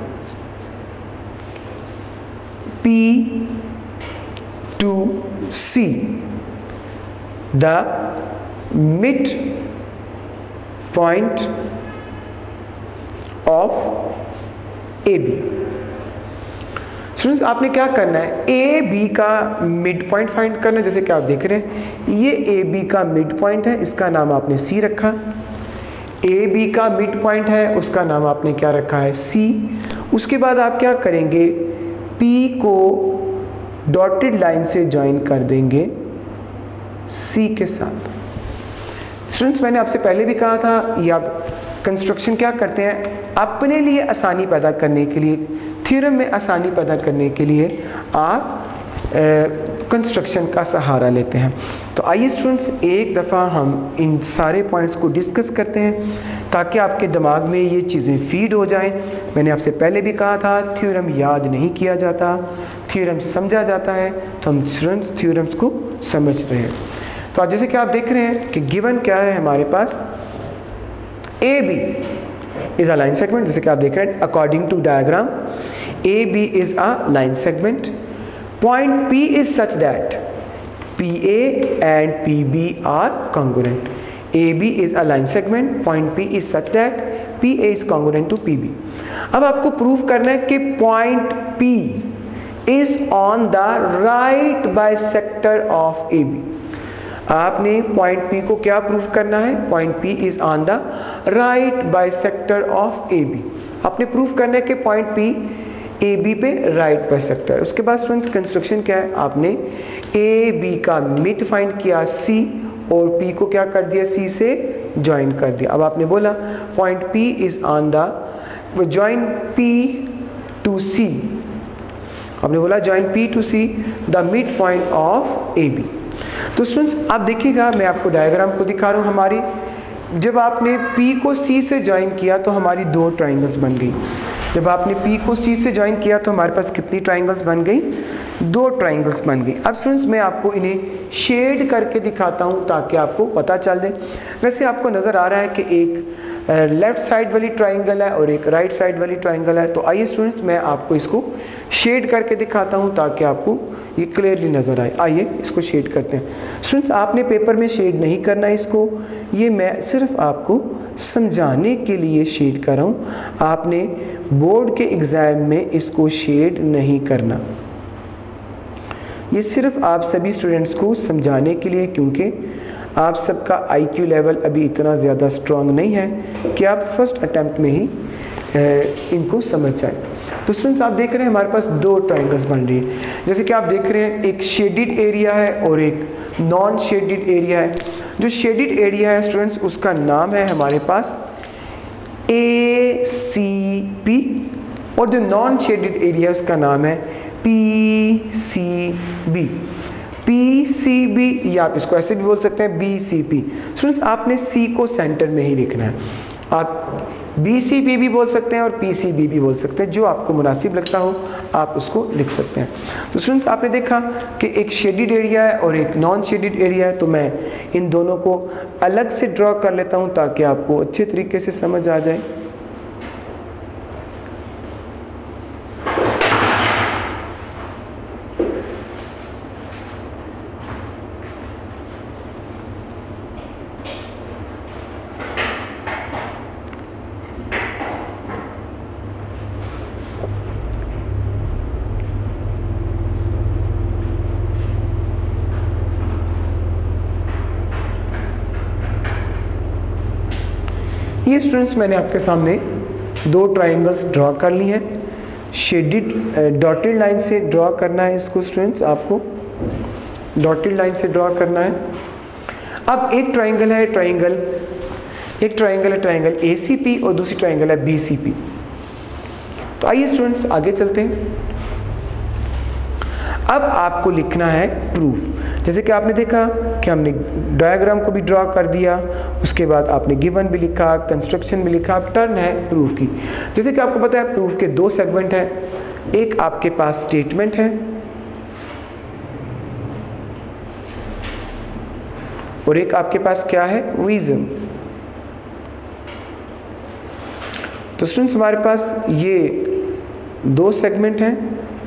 P to C the mid point of AB। Students आपने क्या करना है, ए बी का मिड पॉइंट फाइंड करना है। जैसे कि आप देख रहे हैं ये ए बी का मिड पॉइंट है, इसका नाम आपने सी रखा। ए बी का मिड पॉइंट है, उसका नाम आपने क्या रखा है, सी। उसके बाद आप क्या करेंगे, पी को डॉटेड लाइन से ज्वाइन कर देंगे सी के साथ। स्टूडेंट्स मैंने आपसे पहले भी कहा था, ये आप कंस्ट्रक्शन क्या करते हैं, अपने लिए आसानी पैदा करने के लिए, थ्योरम में आसानी पैदा करने के लिए आप कंस्ट्रक्शन का सहारा लेते हैं। तो आइए स्टूडेंट्स एक दफ़ा हम इन सारे पॉइंट्स को डिस्कस करते हैं ताकि आपके दिमाग में ये चीज़ें फीड हो जाएं। मैंने आपसे पहले भी कहा था थ्योरम याद नहीं किया जाता, थ्योरम समझा जाता है। तो हम स्टूडेंट्स थ्योरम्स को समझ रहे हैं। तो आज जैसे कि आप देख रहे हैं कि गिवन क्या है हमारे पास, A B is a line segment. जैसे कि आप देख रहे हैं according to diagram A B is a line segment. Point P is such that PA and PB are congruent. AB is a line segment. Point P is such that PA is congruent to PB. अब आपको proof करना है कि point P is on the right bisector of AB. आपने point P को क्या proof करना है, point P is on the right bisector of AB. आपने प्रूफ करना है कि point P ए बी पे राइट बाइसेक्टर। उसके बाद स्टूडेंट्स कंस्ट्रक्शन क्या है, आपने ए बी का मिड फाइंड किया सी और पी को क्या कर दिया, सी से ज्वाइन कर दिया। अब आपने बोला point P is on the join P to C, आपने बोला join P to C the mid point of A B. तो स्टूडेंट्स आप देखिएगा, मैं आपको डायग्राम को दिखा रहा हूँ। हमारी जब आपने पी को सी से ज्वाइन किया तो हमारी दो ट्राइंगल्स बन गई। जब आपने P को C से ज्वाइन किया तो हमारे पास कितनी ट्राइंगल्स बन गई, दो ट्राइंगल्स बन गई। अब स्टूडेंट्स मैं आपको इन्हें शेड करके दिखाता हूँ ताकि आपको पता चल दे। वैसे आपको नज़र आ रहा है कि एक लेफ़्ट साइड वाली ट्राइंगल है और एक राइट साइड वाली ट्राइंगल है। तो आइए स्टूडेंट्स मैं आपको इसको शेड करके दिखाता हूँ ताकि आपको ये क्लियरली नज़र आए। आइए इसको शेड करते हैं। स्टूडेंट्स आपने पेपर में शेड नहीं करना है इसको, ये मैं सिर्फ आपको समझाने के लिए शेड कर रहा हूँ। आपने बोर्ड के एग्ज़ाम में इसको शेड नहीं करना, ये सिर्फ आप सभी स्टूडेंट्स को समझाने के लिए, क्योंकि आप सबका IQ लेवल अभी इतना ज़्यादा स्ट्रॉन्ग नहीं है कि आप फर्स्ट अटैम्प्ट में ही इनको समझ जाए। तो स्टूडेंट्स आप देख रहे हैं हमारे पास दो ट्राइंगल्स बन रही है। जैसे कि आप देख रहे हैं एक शेडिड एरिया है और एक नॉन शेडिड एरिया है। जो शेडिड एरिया है स्टूडेंट्स उसका नाम है हमारे पास ACP और जो नॉन शेडिड एरिया है उसका नाम है PCB। PCB या आप इसको ऐसे भी बोल सकते हैं BCP। स्टूडेंट्स आपने C को सेंटर में ही लिखना है। आप BCP भी बोल सकते हैं और PCB भी बोल सकते हैं, जो आपको मुनासिब लगता हो आप उसको लिख सकते हैं। तो स्टूडेंट्स आपने देखा कि एक शेडिड एरिया है और एक नॉन शेडिड एरिया है, तो मैं इन दोनों को अलग से ड्रॉ कर लेता हूँ ताकि आपको अच्छे तरीके से समझ आ जाए। ये स्टूडेंट्स मैंने आपके सामने दो ट्राइंगल्स ड्रॉ कर ली हैं। शेडिड डॉटेड लाइन से ड्रॉ करना है इसको स्टूडेंट्स, आपको डॉटेड लाइन से ड्रॉ करना है। अब एक ट्राइंगल है ट्राइंगल ACP और दूसरी ट्राइंगल है BCP। तो आइए स्टूडेंट्स आगे चलते हैं। अब आपको लिखना है प्रूफ। जैसे कि आपने देखा कि हमने डायग्राम को भी ड्रॉ कर दिया, उसके बाद आपने गिवन भी लिखा, कंस्ट्रक्शन भी लिखा, अब टर्न है प्रूफ की। जैसे कि आपको पता है प्रूफ के दो सेगमेंट हैं, एक आपके पास स्टेटमेंट है और एक आपके पास क्या है, रीजन। तो स्टूडेंट्स हमारे पास ये दो सेगमेंट हैं,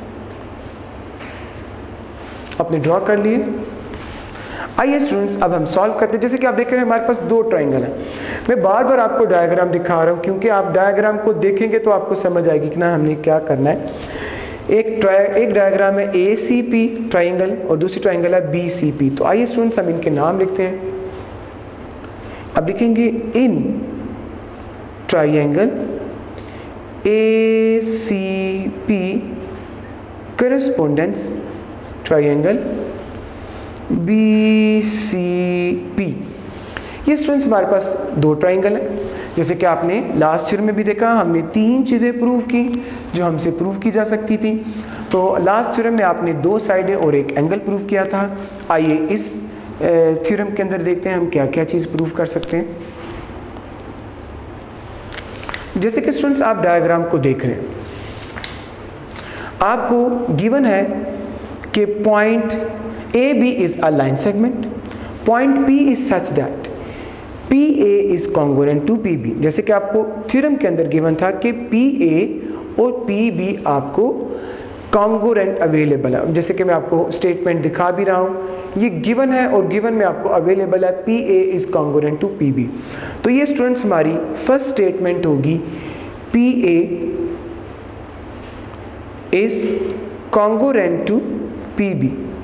आपने ड्रॉ कर लिए। आइए स्टूडेंट्स अब हम सॉल्व करते हैं। जैसे कि आप देख रहे हैं हमारे पास दो ट्राइंगल हैं। मैं बार बार आपको डायग्राम दिखा रहा हूँ क्योंकि आप डायग्राम को देखेंगे तो आपको समझ आएगी कि ना हमने क्या करना है। एक डायग्राम है ACP ट्राइंगल और दूसरी ट्राइंगल है BCP। तो आइए स्टूडेंट्स हम इनके नाम लिखते हैं। अब लिखेंगे in triangle ACP correspondence triangle BCP। ये स्टूडेंट्स हमारे पास दो ट्राइंगल है। जैसे कि आपने लास्ट ईयर में भी देखा, हमने तीन चीज़ें प्रूव की जो हमसे प्रूव की जा सकती थी। तो लास्ट ईयर में आपने दो साइडें और एक एंगल प्रूव किया था। आइए इस थ्योरम के अंदर देखते हैं हम क्या क्या चीज़ प्रूव कर सकते हैं। जैसे कि स्टूडेंट्स आप डायग्राम को देख रहे हैं, आपको गिवन है कि point AB is a line segment, point P is such that PA is congruent to PB। जैसे कि आपको थ्योरम के अंदर गिवन था कि PA और PB आपको कॉन्ग्रुएंट अवेलेबल है। जैसे कि मैं आपको स्टेटमेंट दिखा भी रहा हूँ, ये गिवन है और गिवन में आपको अवेलेबल है PA is congruent to PB। तो ये स्टूडेंट्स हमारी फर्स्ट स्टेटमेंट होगी, PA is congruent to PB।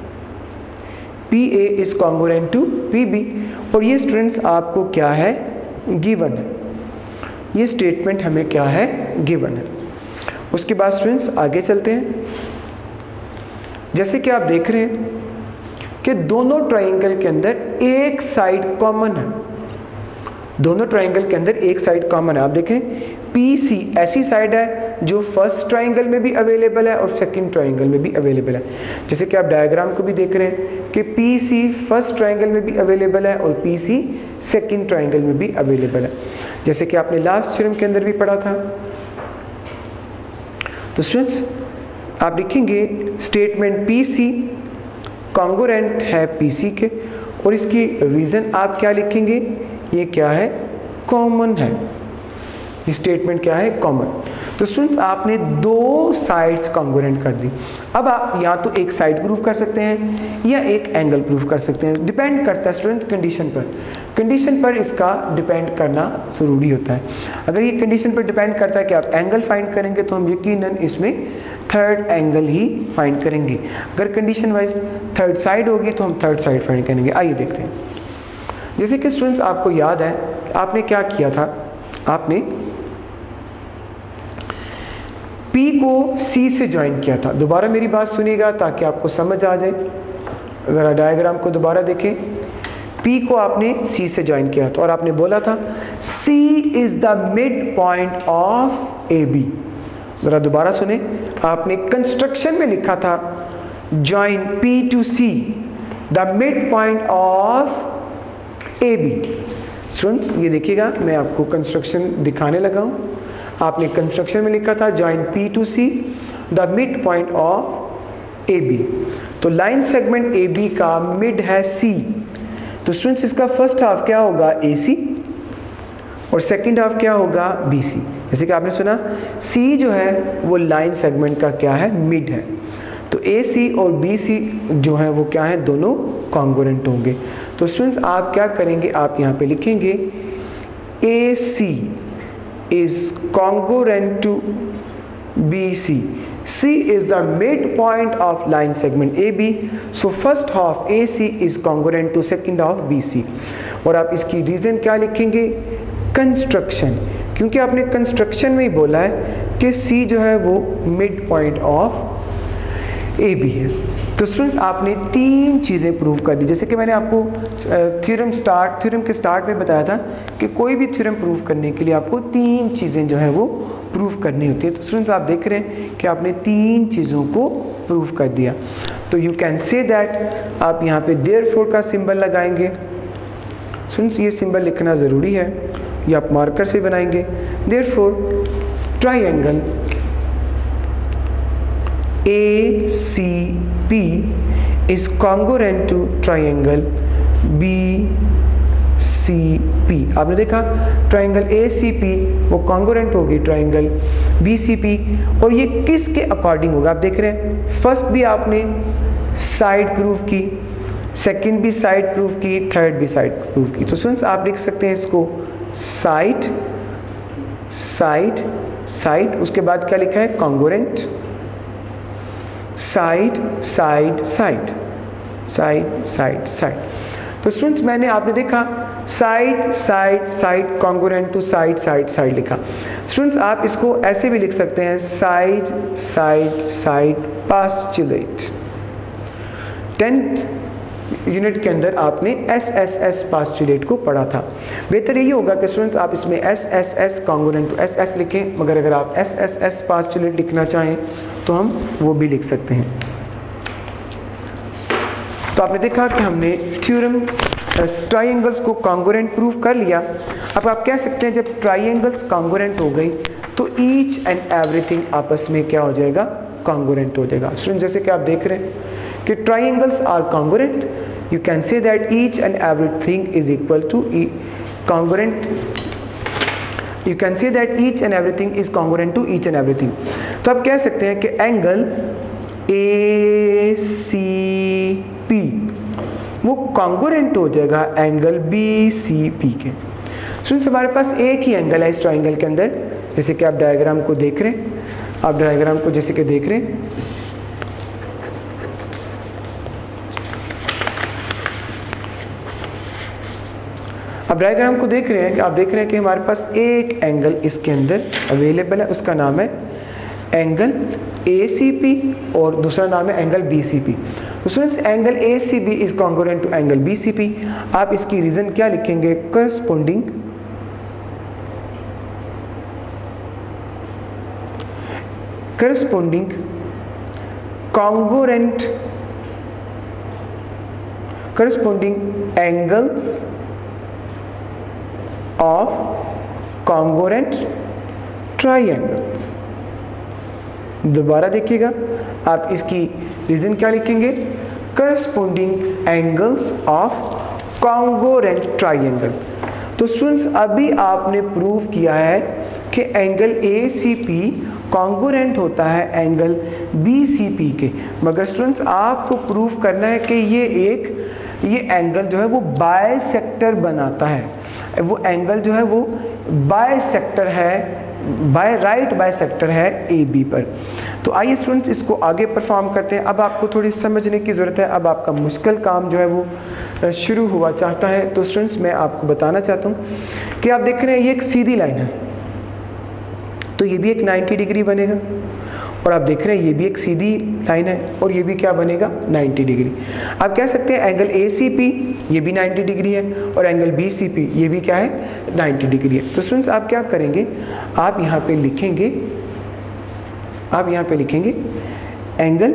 PA is congruent to PB। और ये स्टूडेंट्स आपको क्या है, गिवन है। ये स्टेटमेंट हमें क्या है, गिवन है। उसके बाद स्टूडेंट्स आगे चलते हैं। जैसे कि आप देख रहे हैं कि दोनों ट्राइंगल के अंदर एक साइड कॉमन है। दोनों ट्राइंगल के अंदर एक साइड कॉमन है। आप देखें PC ऐसी साइड है जो फर्स्ट ट्राइंगल में भी अवेलेबल है और सेकंड ट्राइंगल में भी अवेलेबल है। जैसे कि आप डायग्राम को भी देख रहे हैं कि PC फर्स्ट ट्राइंगल में भी अवेलेबल है और PC सेकंड ट्राइंगल में भी अवेलेबल है, जैसे कि आपने लास्ट थ्योरम के अंदर भी पढ़ा था। तो स्टूडेंट्स आप लिखेंगे स्टेटमेंट PC कॉन्ग्रुएंट है PC के, और इसकी रीज़न आप क्या लिखेंगे, ये क्या है, कॉमन है। ये स्टेटमेंट क्या है, कॉमन। तो स्टूडेंट्स आपने दो साइड्स कॉन्ग्रुएंट कर दी। अब आप या तो एक साइड प्रूव कर सकते हैं या एक एंगल प्रूव कर सकते हैं, डिपेंड करता है स्टूडेंट कंडीशन पर। कंडीशन पर इसका डिपेंड करना ज़रूरी होता है। अगर ये कंडीशन पर डिपेंड करता है कि आप एंगल फाइंड करेंगे तो हम यकीनन इसमें थर्ड एंगल ही फाइंड करेंगे। अगर कंडीशन वाइज थर्ड साइड होगी तो हम थर्ड साइड फाइंड करेंगे। आइए देखते हैं। जैसे कि स्टूडेंट्स आपको याद है आपने क्या किया था, आपने P को C से ज्वाइन किया था। दोबारा मेरी बात सुनिएगा ताकि आपको समझ आ जाए। ज़रा डायग्राम को दोबारा देखें। P को आपने C से ज्वाइन किया था और आपने बोला था C is the mid point of AB। ज़रा दोबारा सुने, आपने कंस्ट्रक्शन में लिखा था join P to C the mid point of AB। Students ये देखिएगा, मैं आपको कंस्ट्रक्शन दिखाने लगा हूँ। आपने कंस्ट्रक्शन में लिखा था joint P to C the mid point of AB। तो लाइन सेगमेंट AB का मिड है C। तो स्टूडेंट्स इसका फर्स्ट हाफ क्या होगा AC और सेकंड हाफ क्या होगा BC। जैसे कि आपने सुना C जो है वो लाइन सेगमेंट का क्या है, मिड है। तो AC और BC जो है वो क्या है, दोनों कॉन्ग्रुएंट होंगे। तो स्टूडेंट्स आप क्या करेंगे, आप यहाँ पे लिखेंगे AC is congruent to BC. C is the midpoint of line segment AB. So first half AC is congruent to second half BC. और आप इसकी रीज़न क्या लिखेंगे, कंस्ट्रक्शन, क्योंकि आपने कंस्ट्रक्शन में ही बोला है कि C जो है वो मिड पॉइंट ऑफ AB है। तो स्टूडेंट्स आपने तीन चीज़ें प्रूव कर दी। जैसे कि मैंने आपको थ्योरम के स्टार्ट में बताया था कि कोई भी थ्योरम प्रूव करने के लिए आपको तीन चीज़ें जो है वो प्रूव करनी होती है। तो स्टूडेंट्स आप देख रहे हैं कि आपने तीन चीज़ों को प्रूव कर दिया। तो यू कैन से दैट, आप यहाँ पे देयरफॉर का सिंबल लगाएंगे। स्टूडेंट्स ये सिंबल लिखना ज़रूरी है, ये आप मार्कर से बनाएंगे। Therefore triangle ACP is congruent to triangle BCP। आपने देखा ट्राइंगल ACP वो कॉन्ग्रुएंट होगी ट्राइंगल BCP, और ये किसके अकॉर्डिंग होगा आप देख रहे हैं। फर्स्ट भी आपने साइड प्रूफ की, सेकंड भी साइड प्रूफ की, थर्ड भी साइड प्रूफ की। तो स्टूडेंट्स आप लिख सकते हैं इसको साइड साइड साइड, उसके बाद क्या लिखा है, congruent, side side side side side side. तो स्टूडेंट्स मैंने आपने देखा side side side congruent to side side side लिखा। स्टूडेंट्स आप इसको ऐसे भी लिख सकते हैं side side side postulate. 10th unit के अंदर आपने SSS पास्चुलेट को पढ़ा था। बेहतर यही होगा कि स्टूडेंट्स आप इसमें SSS कॉन्ग्रुएंट टू SS लिखें, मगर अगर आप SSS पास्चुलेट लिखना चाहें तो हम वो भी लिख सकते हैं। तो आपने देखा कि हमने थ्योरम ट्राइंगल्स को कॉन्ग्रुएंट प्रूव कर लिया। अब आप कह सकते हैं जब ट्राइंगल्स कॉन्ग्रुएंट हो गई तो ईच एंड एवरीथिंग आपस में क्या हो जाएगा, कॉन्ग्रुएंट हो जाएगा। स्टूडेंट्स जैसे कि आप देख रहे हैं कि triangles are congruent, you can say that each and everything is equal to congruent, you can say that each and everything is congruent to each and everything। तो आप कह सकते हैं कि एंगल ACP वो कॉन्ग्रुएंट हो जाएगा एंगल BCP के। स्टूडेंट्स हमारे पास एक ही एंगल है इस ट्राइंगल के अंदर, जैसे कि आप डायग्राम को देख रहे हैं, आप डायग्राम को जैसे कि देख रहे हैं, अब डायग्राम को देख रहे हैं, आप देख रहे हैं कि हमारे पास एक एंगल इसके अंदर अवेलेबल है, उसका नाम है एंगल ACP और दूसरा नाम है एंगल BCP। तो students angle ACP is congruent to angle BCP। आप इसकी रीजन क्या लिखेंगे, corresponding corresponding angles of congruent triangles। दोबारा देखिएगा, आप इसकी रीजन क्या लिखेंगे, corresponding angles of congruent triangle। तो स्टूडेंट्स अभी आपने प्रूव किया है कि एंगल ACP कॉन्ग्रुएंट होता है एंगल BCP के, मगर स्टूडेंट्स आपको प्रूव करना है कि ये एंगल जो है वो बायसेक्टर बनाता है, वो एंगल जो है वो बायसेक्टर है, राइट बायसेक्टर है AB पर। तो आइए स्टूडेंट्स इसको आगे परफॉर्म करते हैं। अब आपको थोड़ी समझने की ज़रूरत है, अब आपका मुश्किल काम जो है वो शुरू हुआ चाहता है। तो स्टूडेंट्स मैं आपको बताना चाहता हूँ कि आप देख रहे हैं ये एक सीधी लाइन है, तो ये भी एक 90 डिग्री बनेगा, और आप देख रहे हैं ये भी एक सीधी लाइन है और ये भी क्या बनेगा, 90 डिग्री। आप कह सकते हैं एंगल ACP ये भी 90 डिग्री है और एंगल BCP ये भी क्या है, 90 डिग्री है। तो स्टूडेंट्स आप क्या करेंगे, आप यहाँ पे लिखेंगे angle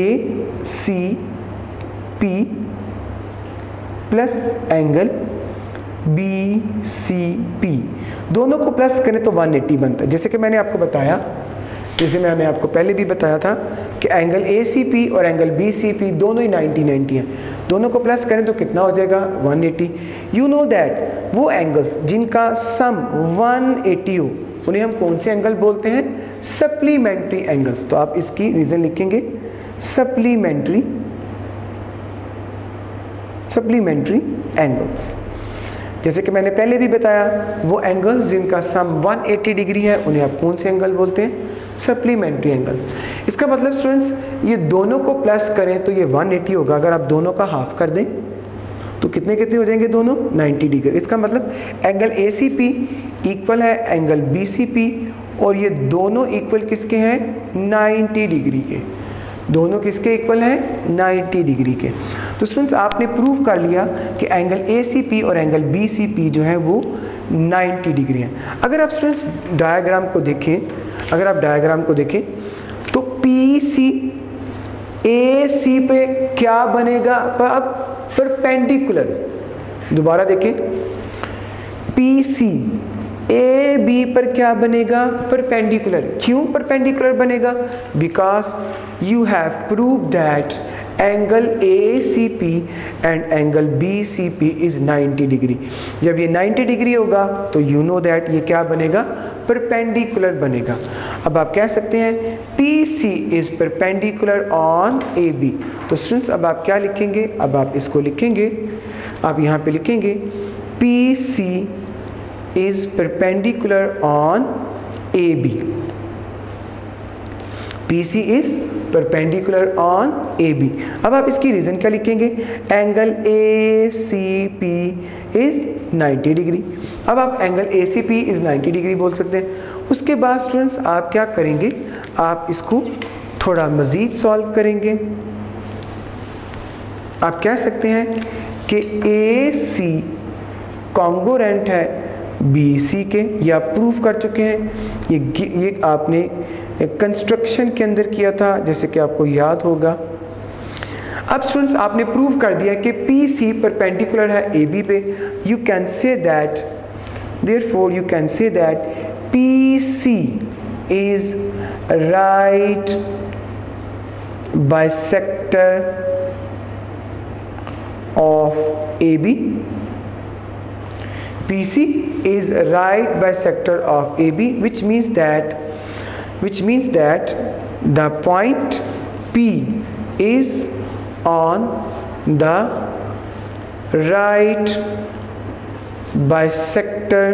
ACP plus angle BCP, दोनों को प्लस करें तो 180 बनता है। जैसे कि मैंने आपको बताया, जैसे मैंने आपको पहले भी बताया था कि एंगल ACP और एंगल BCP दोनों ही 90-90 हैं, दोनों को प्लस करें तो कितना हो जाएगा 180। यू नो दैट वो एंगल्स जिनका सम 180 हो उन्हें हम कौन से एंगल बोलते हैं? Supplementary angles. तो आप इसकी रीज़न लिखेंगे सप्लीमेंट्री एंगल्स। जैसे कि मैंने पहले भी बताया, वो एंगल्स जिनका सम 180 डिग्री है उन्हें आप कौन से एंगल बोलते हैं? Supplementary angle. इसका मतलब स्टूडेंट्स, ये दोनों को प्लस करें तो ये 180 होगा। अगर आप दोनों का हाफ कर दें तो कितने हो जाएंगे दोनों? 90 डिग्री। इसका मतलब एंगल ACP इक्वल है एंगल BCP, और ये दोनों इक्वल किसके हैं? 90 डिग्री के। दोनों किसके इक्वल हैं? 90 डिग्री के। तो स्टूडेंट्स, आपने प्रूव कर लिया कि एंगल ACP और एंगल BCP जो है वो 90 डिग्री है। अगर आप स्टूडेंट्स डायग्राम को देखें, तो PC AC पे क्या बनेगा? अब परपेंडिकुलर। दोबारा देखें, PC AB पर क्या बनेगा? परपेंडिकुलर। क्यों परपेंडिकुलर बनेगा? Because you have prove that angle ACP and angle BCP is 90 degree. जब ये 90 डिग्री होगा तो यू नो दैट ये क्या बनेगा? परपेंडिकुलर बनेगा। अब आप कह सकते हैं PC is perpendicular on AB। तो स्टूडेंट्स, अब आप क्या लिखेंगे? अब आप इसको लिखेंगे, आप यहाँ पे लिखेंगे PC is perpendicular on AB. PC is perpendicular on AB. अब आप इसकी रीज़न क्या लिखेंगे? Angle ACP is 90 degree. अब आप एंगल ACP is 90 डिग्री बोल सकते हैं। उसके बाद स्टूडेंट्स आप क्या करेंगे? आप इसको थोड़ा मज़ीद सॉल्व करेंगे। आप कह सकते हैं कि AC कॉन्गोरेंट है BC के, ये आप प्रूफ कर चुके हैं। ये आपने कंस्ट्रक्शन के अंदर किया था, जैसे कि आपको याद होगा। अब स्टूडेंट्स, आपने प्रूव कर दिया कि PC परपेंडिकुलर है AB पे। You can say that, therefore you can say that PC is right bisector of AB. PC is right bisector of AB, which means that the point P is on the right bisector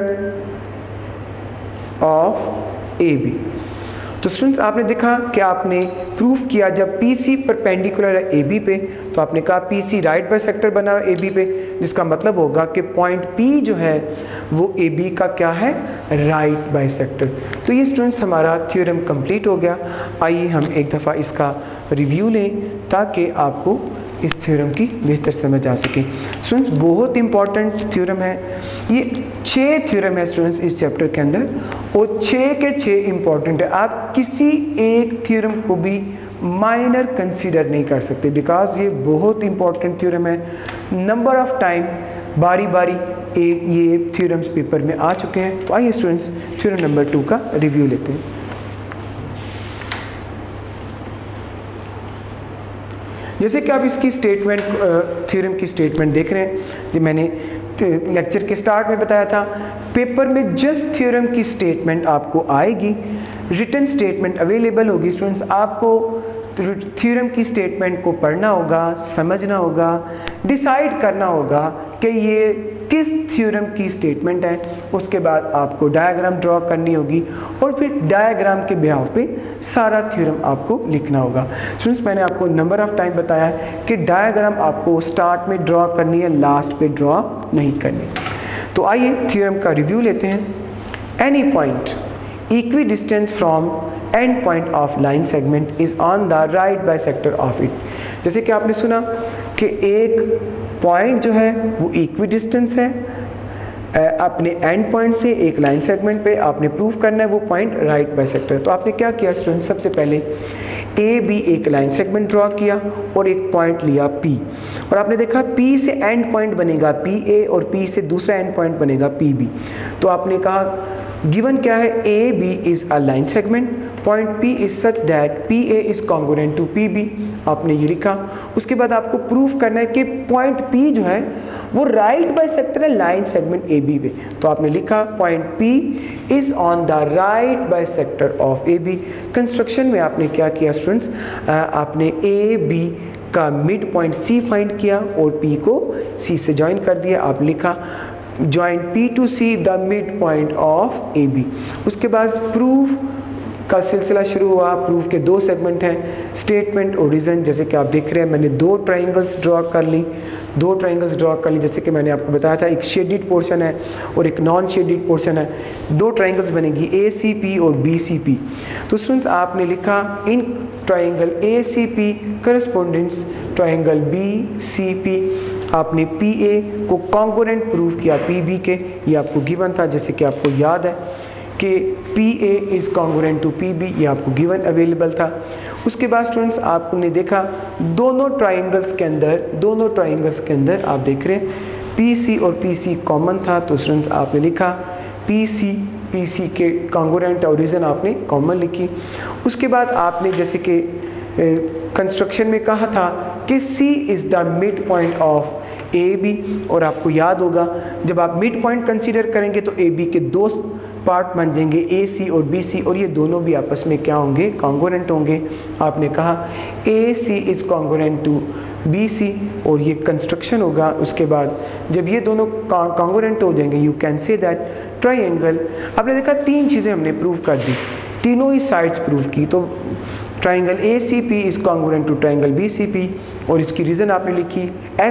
of AB. तो students, आपने देखा कि आपने proof किया जब PC perpendicular है AB पे, तो आपने कहा PC राइट बाइसेक्टर बना AB पे, जिसका मतलब होगा कि पॉइंट P जो है वो AB का क्या है? Right bisector. तो ये स्टूडेंट्स हमारा थ्योरम कंप्लीट हो गया। आइए हम एक दफ़ा इसका रिव्यू लें ताकि आपको इस थ्योरम की बेहतर समझ आ सके। स्टूडेंट्स, बहुत इंपॉर्टेंट थ्योरम है ये। 6 थ्योरम है स्टूडेंट्स इस चैप्टर के अंदर, और 6 के 6 इंपॉर्टेंट है। आप किसी एक थ्योरम को भी माइनर कंसीडर नहीं कर सकते, बिकॉज ये बहुत इंपॉर्टेंट थ्योरम है। नंबर ऑफ टाइम बारी बारी ये थ्योरम्स पेपर में आ चुके हैं। तो आइए स्टूडेंट्स थ्योरम नंबर 2 का रिव्यू लेते हैं। जैसे कि आप इसकी स्टेटमेंट, थ्योरम की स्टेटमेंट देख रहे हैं, जो मैंने लेक्चर के स्टार्ट में बताया था, पेपर में जस्ट थ्योरम की स्टेटमेंट आपको आएगी, रिटन स्टेटमेंट अवेलेबल होगी। स्टूडेंट्स, आपको थ्योरम की स्टेटमेंट को पढ़ना होगा, समझना होगा, डिसाइड करना होगा कि ये किस थ्योरम की स्टेटमेंट है। उसके बाद आपको डायग्राम ड्रॉ करनी होगी, और फिर डायग्राम के बिहाव पे सारा थ्योरम आपको लिखना होगा। स्टूडेंट्स, मैंने आपको नंबर ऑफ टाइम बताया है कि डायग्राम आपको स्टार्ट में ड्रॉ करनी है, लास्ट पे ड्रॉ नहीं करनी। तो आइए थ्योरम का रिव्यू लेते हैं। Any point equidistance from end point of line segment is on the right bisector of it. जैसे कि आपने सुना कि एक पॉइंट जो है वो इक्वी डिस्टेंस है अपने एंड पॉइंट से एक लाइन सेगमेंट पे। आपने प्रूव करना है वो पॉइंट राइट बाइसेक्टर। तो आपने क्या किया स्टूडेंट? सबसे पहले ए बी एक लाइन सेगमेंट ड्रॉ किया और एक पॉइंट लिया P, और आपने देखा P से एंड पॉइंट बनेगा PA और P से दूसरा एंड पॉइंट बनेगा PB। तो आपने कहा गिवन क्या है, AB is a line segment, point P is such that PA is congruent to PB, आपने ये लिखा। उसके बाद आपको प्रूफ करना है कि पॉइंट P जो है वो राइट बाइसेक्टर है लाइन सेगमेंट AB पे। तो आपने लिखा point P is on the right bisector of AB। Construction में आपने क्या किया स्टूडेंट्स, आपने AB का मिड पॉइंट C फाइंड किया और P को C से ज्वाइन कर दिया। आप लिखा join P to C the mid point of AB। उसके बाद प्रूफ का सिलसिला शुरू हुआ। प्रूफ के दो सेगमेंट हैं, स्टेटमेंट और रीजन। जैसे कि आप देख रहे हैं मैंने दो ट्राइंगल्स ड्रॉ कर ली, जैसे कि मैंने आपको बताया था, एक शेडिड पोर्शन है और एक नॉन शेडिड पोर्शन है। दो ट्राइंगल्स बनेगी ACP और BCP। तो स्टूडेंट्स आपने लिखा in triangle ACP correspondence triangle BCP, आपने PA को कॉन्ग्रुएंट प्रूव किया PB के, ये आपको गिवन था। जैसे कि आपको याद है कि PA is congruent to PB, ये आपको गिवन अवेलेबल था। उसके बाद स्टूडेंट्स आपने देखा दोनों ट्राइंगल्स के अंदर आप देख रहे हैं PC और PC कॉमन था। तो स्टूडेंट्स आपने लिखा PC के कॉन्ग्रुएंट और रीजन आपने कॉमन लिखी। उसके बाद आपने जैसे कि कंस्ट्रक्शन में कहा था कि C is the mid point of AB, और आपको याद होगा जब आप मिड पॉइंट कंसीडर करेंगे तो AB के दो पार्ट बन जाएंगे AC और BC, और ये दोनों भी आपस में क्या होंगे, कॉन्ग्रुएंट होंगे। आपने कहा AC is congruent to BC और ये कंस्ट्रक्शन होगा। उसके बाद जब ये दोनों कॉन्ग्रुएंट हो जाएंगे you can say that triangle. आपने देखा तीन चीज़ें हमने प्रूव कर दी, तीनों ही साइड्स प्रूव की। तो triangle ACP is congruent to triangle BCP, और इसकी रीज़न आपने लिखी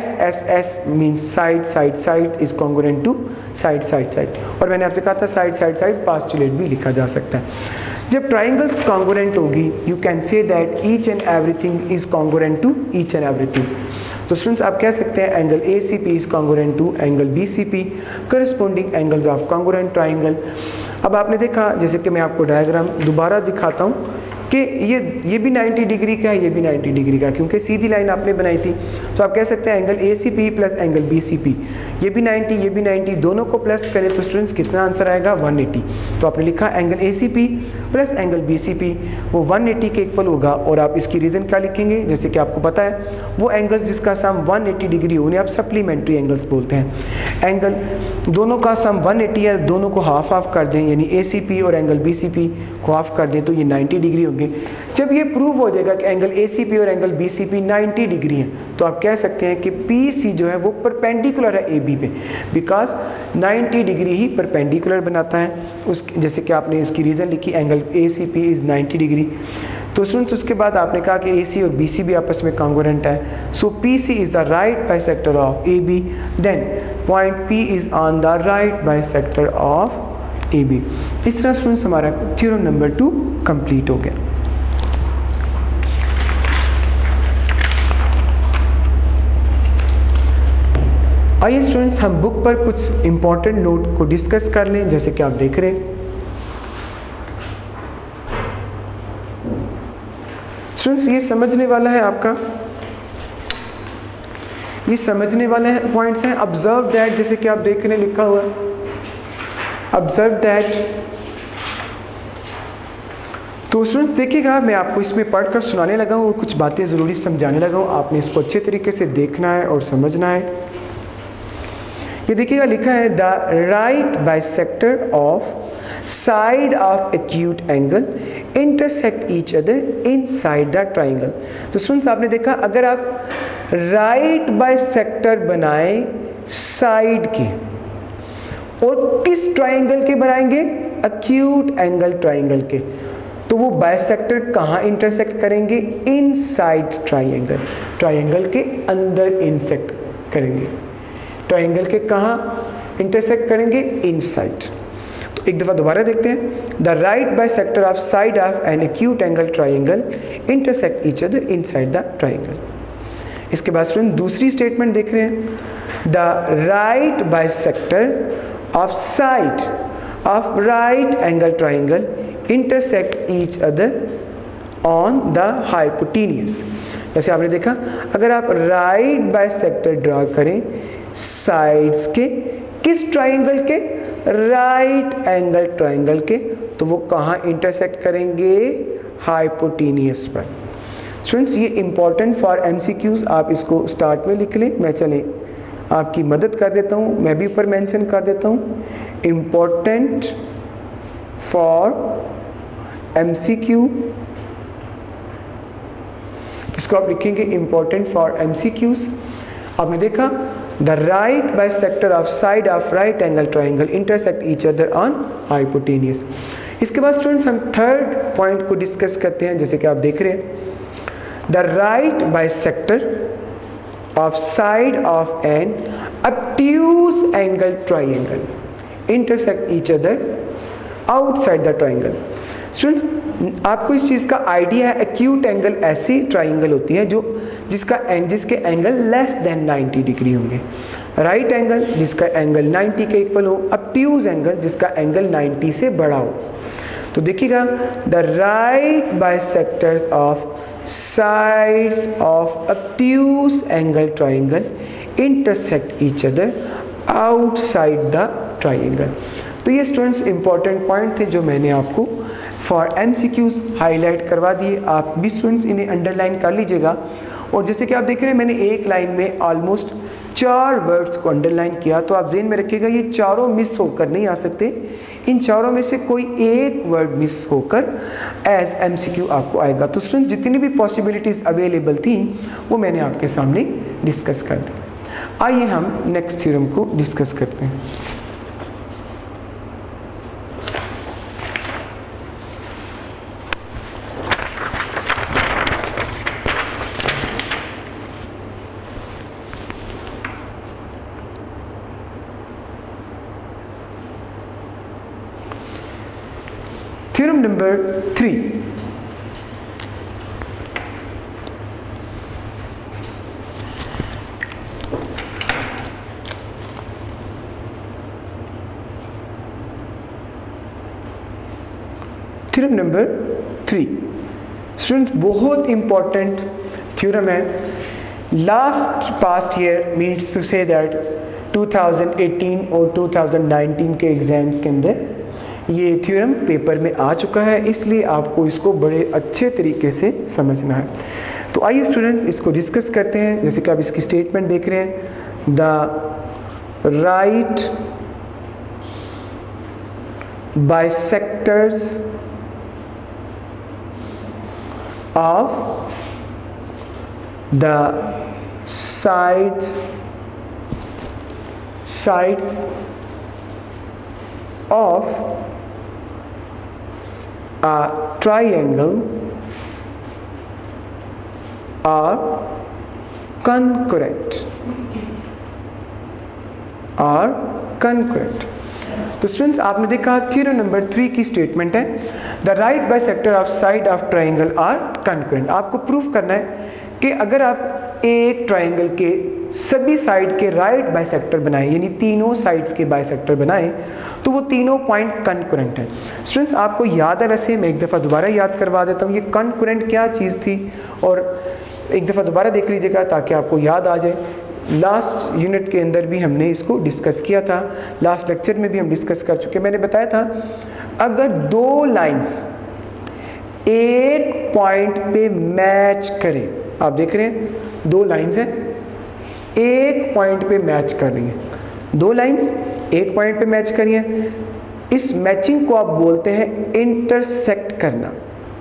SSS means side is congruent to side. और मैंने आपसे कहा था साइड पास्टुलेट भी लिखा जा सकता है। जब ट्राइंगल्स कॉन्ग्रुएंट होगी you can say that each and everything is congruent to each and everything. तो स्टूडेंट्स आप कह सकते हैं angle ACP is congruent to angle BCP, corresponding angles of congruent triangle. अब आपने देखा, जैसे कि मैं आपको डायग्राम दोबारा दिखाता हूँ कि ये भी 90 डिग्री का है, ये भी 90 डिग्री का, क्योंकि सीधी लाइन आपने बनाई थी। तो आप कह सकते हैं angle ACP plus angle BCP, ये भी 90 ये भी 90, दोनों को प्लस करें तो स्टूडेंट्स कितना आंसर आएगा, 180। तो आपने लिखा angle ACP plus angle BCP वो 180 के इक्वल होगा। और आप इसकी रीज़न क्या लिखेंगे, जैसे कि आपको पता है वो एंगल्स जिसका सम 180 डिग्री उन्हें आप सप्लीमेंट्री एंगल्स बोलते हैं। एंगल दोनों का सम 180 है, दोनों को हाफ कर दें, यानी ACP और एंगल BCP को हाफ कर दें तो ये 90 डिग्री होंगे। जब ये प्रूव हो जाएगा कि एंगल ACP और एंगल BCP 90 डिग्री है तो आप कह सकते हैं कि PC जो है वो परपेंडिकुलर है AB पे, बिकॉज 90 डिग्री ही परपेंडिकुलर बनाता है। उस जैसे कि आपने इसकी रीज़न लिखी एंगल ACP इज़ 90 डिग्री। तो स्टूडेंट्स उसके बाद आपने कहा कि AC और BC भी आपस में कॉन्ग्रुएंट है। So PC is the right bisector of AB, then point P is on the right bisector of AB। इस तरह स्टूडेंट्स हमारा थ्योरम नंबर 2 कंप्लीट हो गया। आइए स्टूडेंट्स हम बुक पर कुछ इंपॉर्टेंट नोट को डिस्कस कर लें। जैसे कि आप देख रहे हैं स्टूडेंट्स ये समझने वाला है आपका, ये समझने वाले हैं पॉइंट्स हैं। ऑब्जर्व दैट, जैसे कि आप देख रहे हैं लिखा हुआ है ऑब्जर्व दैट। तो स्टूडेंट्स देखिएगा मैं आपको इसमें पढ़कर सुनाने लगा हूँ और कुछ बातें ज़रूरी समझाने लगा हूँ, आपने इसको अच्छे तरीके से देखना है और समझना है। ये देखिएगा लिखा है the right bisector of side of acute angle intersect each other inside the triangle. तो स्टूडेंट्स आपने देखा अगर आप राइट बाइसेक्टर बनाएं साइड के, और किस ट्राइंगल के बनाएंगे, एक्यूट एंगल ट्राइंगल के, तो वो बाइसेक्टर कहाँ इंटरसेक्ट करेंगे, इनसाइड ट्राइंगल, ट्राइंगल के अंदर इंसेक्ट करेंगे। ट्राइंगल के कहाँ इंटरसेक्ट करेंगे, इनसाइड। तो एक दफ़ा दोबारा देखते हैं the right bisector of side of an acute angle triangle intersect each other inside the triangle. इसके बाद स्टूडेंट दूसरी स्टेटमेंट देख रहे हैं the right bisector of side of right angle triangle intersect each other on the hypotenuse. जैसे आपने देखा, अगर आप राइट बाइसेक्टर ड्रा करें साइड्स के किस ट्राइंगल के, राइट एंगल ट्राइंगल के, तो वो कहाँ इंटरसेक्ट करेंगे, हाइपोटेन्यूज पर। स्टूडेंट्स ये इंपॉर्टेंट फॉर एमसीक्यूज, आप इसको स्टार्ट में लिख लें, मैं चलें आपकी मदद कर देता हूँ, मैं भी ऊपर मेंशन कर देता हूँ, इम्पोर्टेंट फॉर एमसीक्यू, इसको आप लिखेंगे इम्पोर्टेंट फॉर एमसीक्यूज। आपने देखा the right bisector of side of right angle triangle intersect each other on hypotenuse. इसके बाद स्टूडेंट्स हम थर्ड पॉइंट को डिस्कस करते हैं। जैसे कि आप देख रहे हैं, the right bisector of side of an obtuse angle triangle intersect each other outside the triangle। Students आपको इस चीज़ का आइडिया है, एक्यूट एंगल ऐसी ट्राइंगल होती है जिसके एंगल लेस देन 90 डिग्री होंगे, राइट एंगल जिसका एंगल 90 के इक्वल हो, obtuse एंगल जिसका एंगल 90 से बड़ा हो। तो देखिएगा, the right bisectors of sides of obtuse angle triangle intersect each other outside the triangle। तो ये स्टूडेंट्स इंपॉर्टेंट पॉइंट थे जो मैंने आपको फॉर एमसीक्यूज हाईलाइट करवा दिए। आप भी स्टूडेंट्स इन्हें अंडरलाइन कर लीजिएगा। और जैसे कि आप देख रहे हैं, मैंने एक लाइन में ऑलमोस्ट 4 वर्ड्स को अंडरलाइन किया, तो आप ज़हन में रखिएगा ये चारों मिस होकर नहीं आ सकते, इन चारों में से कोई एक वर्ड मिस होकर एज एमसीक्यू आपको आएगा। तो स्टूडेंट जितनी भी पॉसिबिलिटीज़ अवेलेबल थी वो मैंने आपके सामने डिस्कस कर दी। आइए हम नेक्स्ट थ्योरम को डिस्कस करते हैं। Theorem number 3. Theorem number 3 student बहुत इंपॉर्टेंट थ्योरम है। Last past year means to say that 2018 और 2019 के एग्जाम्स के अंदर ये थ्योरम पेपर में आ चुका है, इसलिए आपको इसको बड़े अच्छे तरीके से समझना है। तो आइए स्टूडेंट्स इसको डिस्कस करते हैं। जैसे कि आप इसकी स्टेटमेंट देख रहे हैं, the right bisectors of the sides of a triangle are concurrent। तो स्टूडेंट्स आपने देखा थ्योरम नंबर 3 की स्टेटमेंट है, the right bisector of side of triangle are concurrent. आपको प्रूफ करना है कि अगर आप एक ट्राइंगल के सभी साइड के राइट बाइसेक्टर बनाएं, यानी तीनों साइड्स के बाइसेक्टर बनाएं, तो वो तीनों पॉइंट कंकरेंट हैं। स्टूडेंट्स आपको याद है, वैसे मैं एक दफ़ा दोबारा याद करवा देता हूँ ये कंकरेंट क्या चीज़ थी, और एक दफ़ा दोबारा देख लीजिएगा ताकि आपको याद आ जाए। लास्ट यूनिट के अंदर भी हमने इसको डिस्कस किया था, लास्ट लेक्चर में भी हम डिस्कस कर चुके। मैंने बताया था अगर दो लाइंस एक पॉइंट पे मैच करें, आप देख रहे हैं दो लाइंस हैं एक पॉइंट पे मैच कर रही हैं, दो लाइंस एक पॉइंट पे मैच करी हैं, इस मैचिंग को आप बोलते हैं इंटरसेक्ट करना।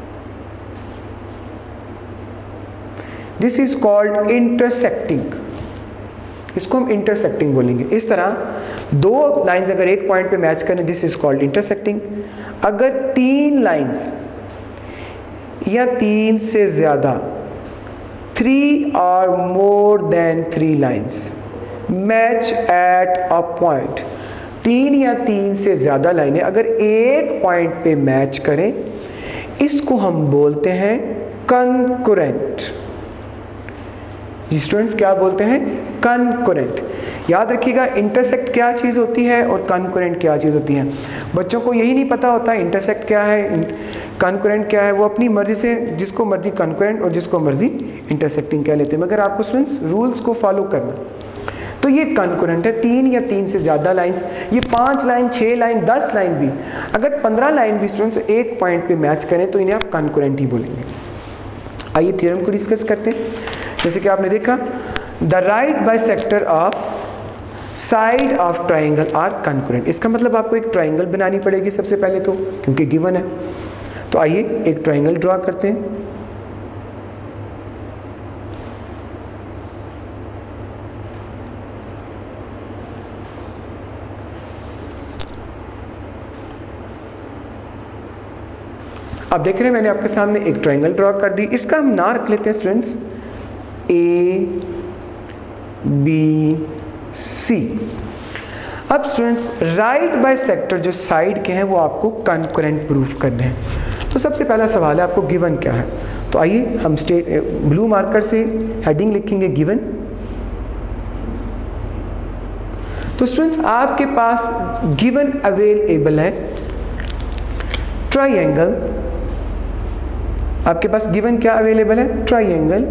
दिस इज कॉल्ड इंटरसेक्टिंग, इसको हम इंटरसेक्टिंग बोलेंगे। इस तरह दो लाइंस अगर एक पॉइंट पे मैच करें, दिस इज कॉल्ड इंटरसेक्टिंग। अगर तीन लाइंस या तीन से ज़्यादा 3 or more than 3 lines match at a point, तीन या तीन से ज़्यादा लाइनें अगर एक पॉइंट पे मैच करें, इसको हम बोलते हैं कंकरेंट। जी स्टूडेंट्स, क्या बोलते हैं? कॉन्करेंट। याद रखिएगा, इंटरसेक्ट क्या चीज़ होती है और कॉन्करेंट क्या चीज़ होती है। बच्चों को यही नहीं पता होता इंटरसेक्ट क्या है, कॉन्करेंट क्या है। वो अपनी मर्जी से जिसको मर्जी कॉन्करेंट और जिसको मर्जी इंटरसेक्टिंग कह लेते हैं, मगर आपको स्टूडेंट्स रूल्स को फॉलो करना। तो ये कॉन्करेंट है, 3 या 3 से ज़्यादा लाइंस, ये 5 लाइन, 6 लाइन, 10 लाइन भी, अगर 15 लाइन भी स्टूडेंट्स एक पॉइंट पे मैच करें तो इन्हें आप कॉन्करेंट ही बोलेंगे। आइए थ्योरम को डिस्कस करते हैं। जैसे कि आपने देखा, the right bisector of side of triangle are concurrent. इसका मतलब आपको एक ट्राइंगल बनानी पड़ेगी सबसे पहले तो, क्योंकि गिवन है। तो आइए एक ट्राइंगल ड्रॉ करते हैं। अब देख रहे हैं मैंने आपके सामने एक ट्राइंगल ड्रॉ कर दी। इसका हम नाम रख लेते हैं स्टूडेंट्स ABC। अब स्टूडेंट्स राइट बाइसेक्टर जो साइड के हैं वो आपको कॉन्करेंट प्रूफ करने हैं। तो सबसे पहला सवाल है आपको गिवन क्या है। तो आइए हम ब्लू मार्कर से हेडिंग लिखेंगे गिवन। तो स्टूडेंट्स आपके पास गिवन अवेलेबल है ट्राइंगल। आपके पास गिवन क्या अवेलेबल है? Triangle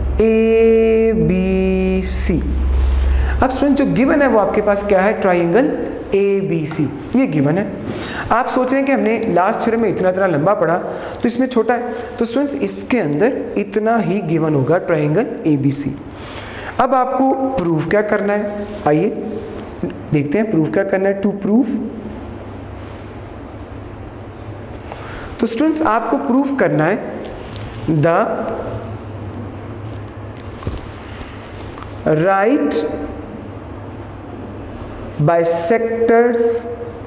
ABC। अब स्टूडेंट जो गिवन है वो आपके पास क्या है? ट्राइंगल ABC, ये गिवन है। आप सोच रहे हैं कि हमने लास्ट थ्योरम में इतना लंबा पढ़ा तो इसमें छोटा है, तो स्टूडेंट्स इसके अंदर इतना ही गिवन होगा ट्राइंगल ABC। अब आपको प्रूफ क्या करना है, आइए देखते हैं प्रूफ क्या करना है। टू प्रूफ, तो स्टूडेंट्स आपको प्रूफ करना है the right bisectors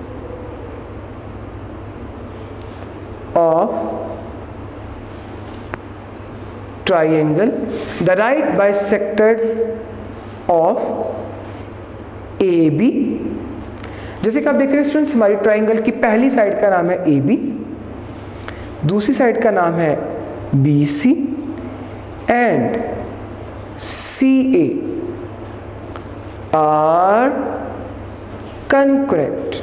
of triangle, the right bisectors of AB। जैसे कि आप देख रहे हैं स्टूडेंट्स, हमारी ट्राइंगल की पहली साइड का नाम है AB, दूसरी साइड का नाम है BC and CA are concurrent.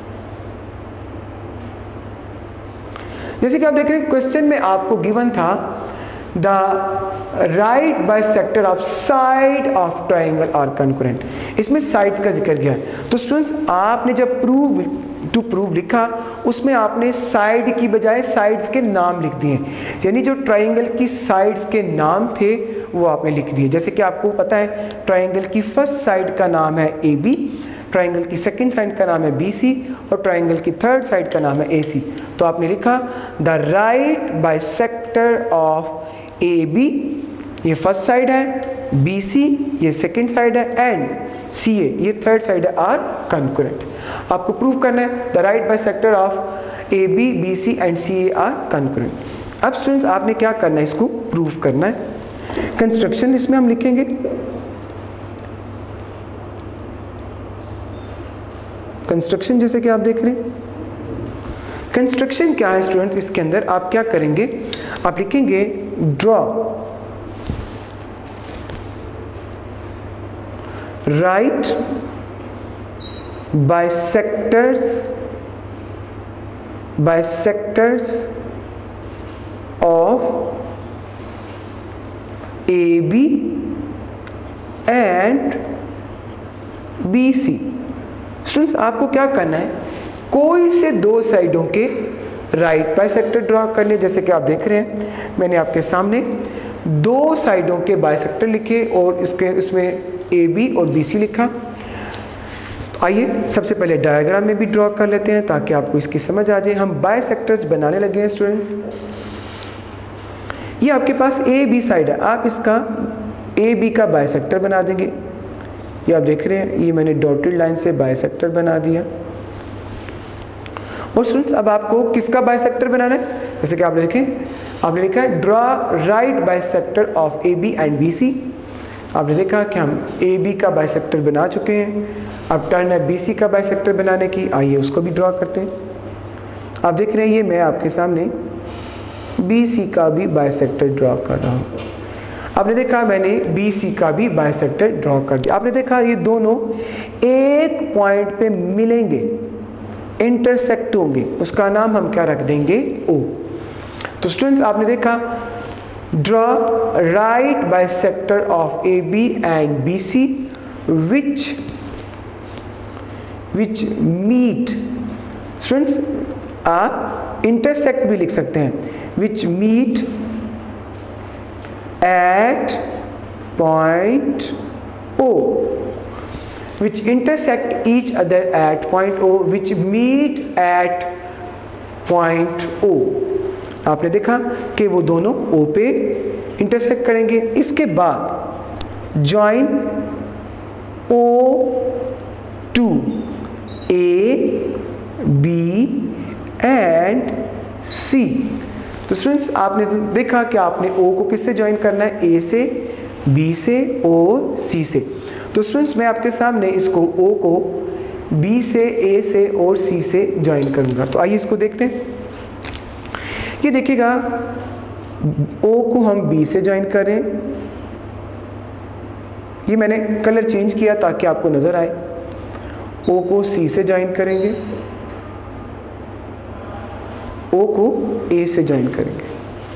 जैसे कि आप देख रहे हैं क्वेश्चन में आपको गिवन था the right bisector of side of triangle are concurrent. इसमें साइड का जिक्र किया है। तो स्टूडेंट्स आपने जब टू प्रूव लिखा उसमें आपने साइड की बजाय साइड्स के नाम लिख दिए, यानी जो ट्राइंगल की साइड्स के नाम थे वो आपने लिख दिए। जैसे कि आपको पता है ट्राइंगल की फर्स्ट साइड का नाम है AB, ट्राइंगल की सेकंड साइड का नाम है BC और ट्राइंगल की थर्ड साइड का नाम है AC। तो आपने लिखा the right bisector of AB, ये फर्स्ट साइड है, BC ये सेकंड साइड है एंड CA ये थर्ड साइड है, आर कॉन्करेंट। आपको प्रूव करना है the right bisector of AB, BC and CA are concurrent. अब स्टूडेंट्स आपने क्या करना है, इसको प्रूव करना है। कंस्ट्रक्शन इसमें हम लिखेंगे कंस्ट्रक्शन, जैसे कि आप देख रहे हैं कंस्ट्रक्शन क्या है स्टूडेंट, इसके अंदर आप क्या करेंगे, आप लिखेंगे draw right bisectors of AB and BC। Students आपको क्या करना है, कोई से दो साइडों के राइट बाइसेक्टर ड्रॉ कर ले। जैसे कि आप देख रहे हैं मैंने आपके सामने दो साइडों के बाइसेक्टर लिखे और इसमें AB और BC लिखा। आइए सबसे पहले डायग्राम में भी ड्रॉ कर लेते हैं ताकि आपको इसकी समझ आ जाए। हम बाइसेक्टर्स बनाने लगे हैं स्टूडेंट्स। ये आपके पास AB साइड है, आप इसका AB का बाइसेक्टर बना देंगे। ये आप देख रहे हैं, ये मैंने डॉटेड लाइन से बाइसेक्टर बना दिया। और स्टूडेंट्स अब आपको किसका बाइसेक्टर बनाना है, जैसे कि आप देखें आपने लिखा है draw right bisector of AB and BC। आपने देखा कि हम AB का बाइसेक्टर बना चुके हैं, अब टर्न है BC का बाइसेक्टर बनाने की। आइए उसको भी ड्रॉ करते हैं। आप देख रहे हैं ये मैं आपके सामने BC का भी बाइसेक्टर ड्रॉ कर रहा हूँ। आपने देखा मैंने BC का भी बाइसेक्टर ड्रॉ कर दिया। आपने देखा ये दोनों एक पॉइंट पे मिलेंगे, इंटरसेक्ट होंगे, उसका नाम हम क्या रख देंगे, O। तो स्टूडेंट्स आपने देखा draw right bisector of AB and BC which meet, students आप इंटरसेक्ट भी लिख सकते हैं, which meet at point O, which intersect each other at point O, which meet at point O। आपने देखा कि वो दोनों O पे इंटरसेक्ट करेंगे। इसके बाद join O2 A B and C। तो स्टूडेंट्स आपने देखा कि आपने O को किससे ज्वाइन करना है, A से, B से और C से। तो स्टूडेंट्स मैं आपके सामने इसको O को B से, A से और C से ज्वाइन करूंगा। तो आइए इसको देखते हैं। ये देखिएगा O को हम B से ज्वाइन करें, ये मैंने कलर चेंज किया ताकि आपको नजर आए। O को C से ज्वाइन करेंगे, O को A से ज्वाइन करेंगे।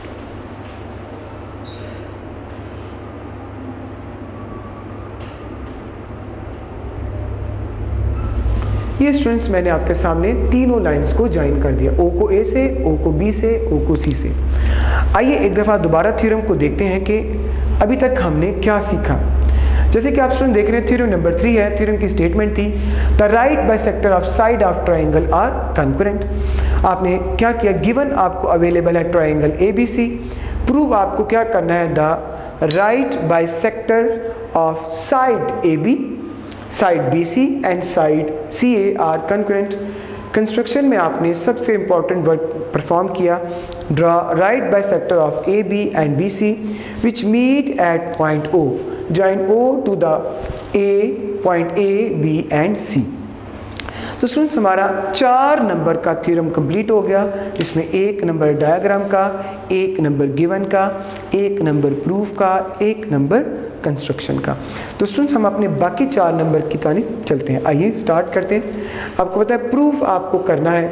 ये स्टूडेंट्स मैंने आपके सामने तीनों लाइंस को ज्वाइन कर दिया, O को A से, O को B से, O को C से। आइए एक दफ़ा दोबारा थ्योरम को देखते हैं कि अभी तक हमने क्या सीखा। जैसे कि आप स्टूडेंट देख रहे हैं थ्योरम नंबर 3 है। थ्योरम की स्टेटमेंट थी the right bisector of side of triangle are concurrent. आपने क्या किया, गिवन आपको अवेलेबल है ट्राइंगल ABC, प्रूव आपको क्या करना है, the right bisector of side AB, side BC and side CA are concurrent. Construction में आपने सबसे इंपॉर्टेंट वर्क परफॉर्म किया, draw right bisector of AB and BC which meet at point O, join O to the point A, B and C। तो students हमारा 4 number का theorem complete हो गया, जिसमें 1 नंबर डायग्राम का, 1 नंबर गिवन का, 1 number proof का, 1 number construction का। तो स्टूडेंट्स हम अपने बाकी 4 नंबर की तारीफ चलते हैं। आइए स्टार्ट करते हैं। आपको पता है प्रूफ आपको करना है,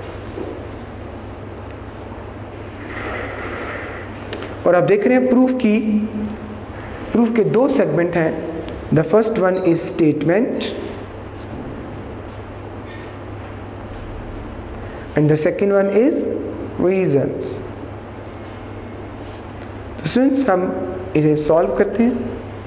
और आप देख रहे हैं प्रूफ के 2 सेगमेंट हैं। The first one is statement and the second one is reasons. तो स्टूडेंट्स हम इन्हें सॉल्व करते हैं।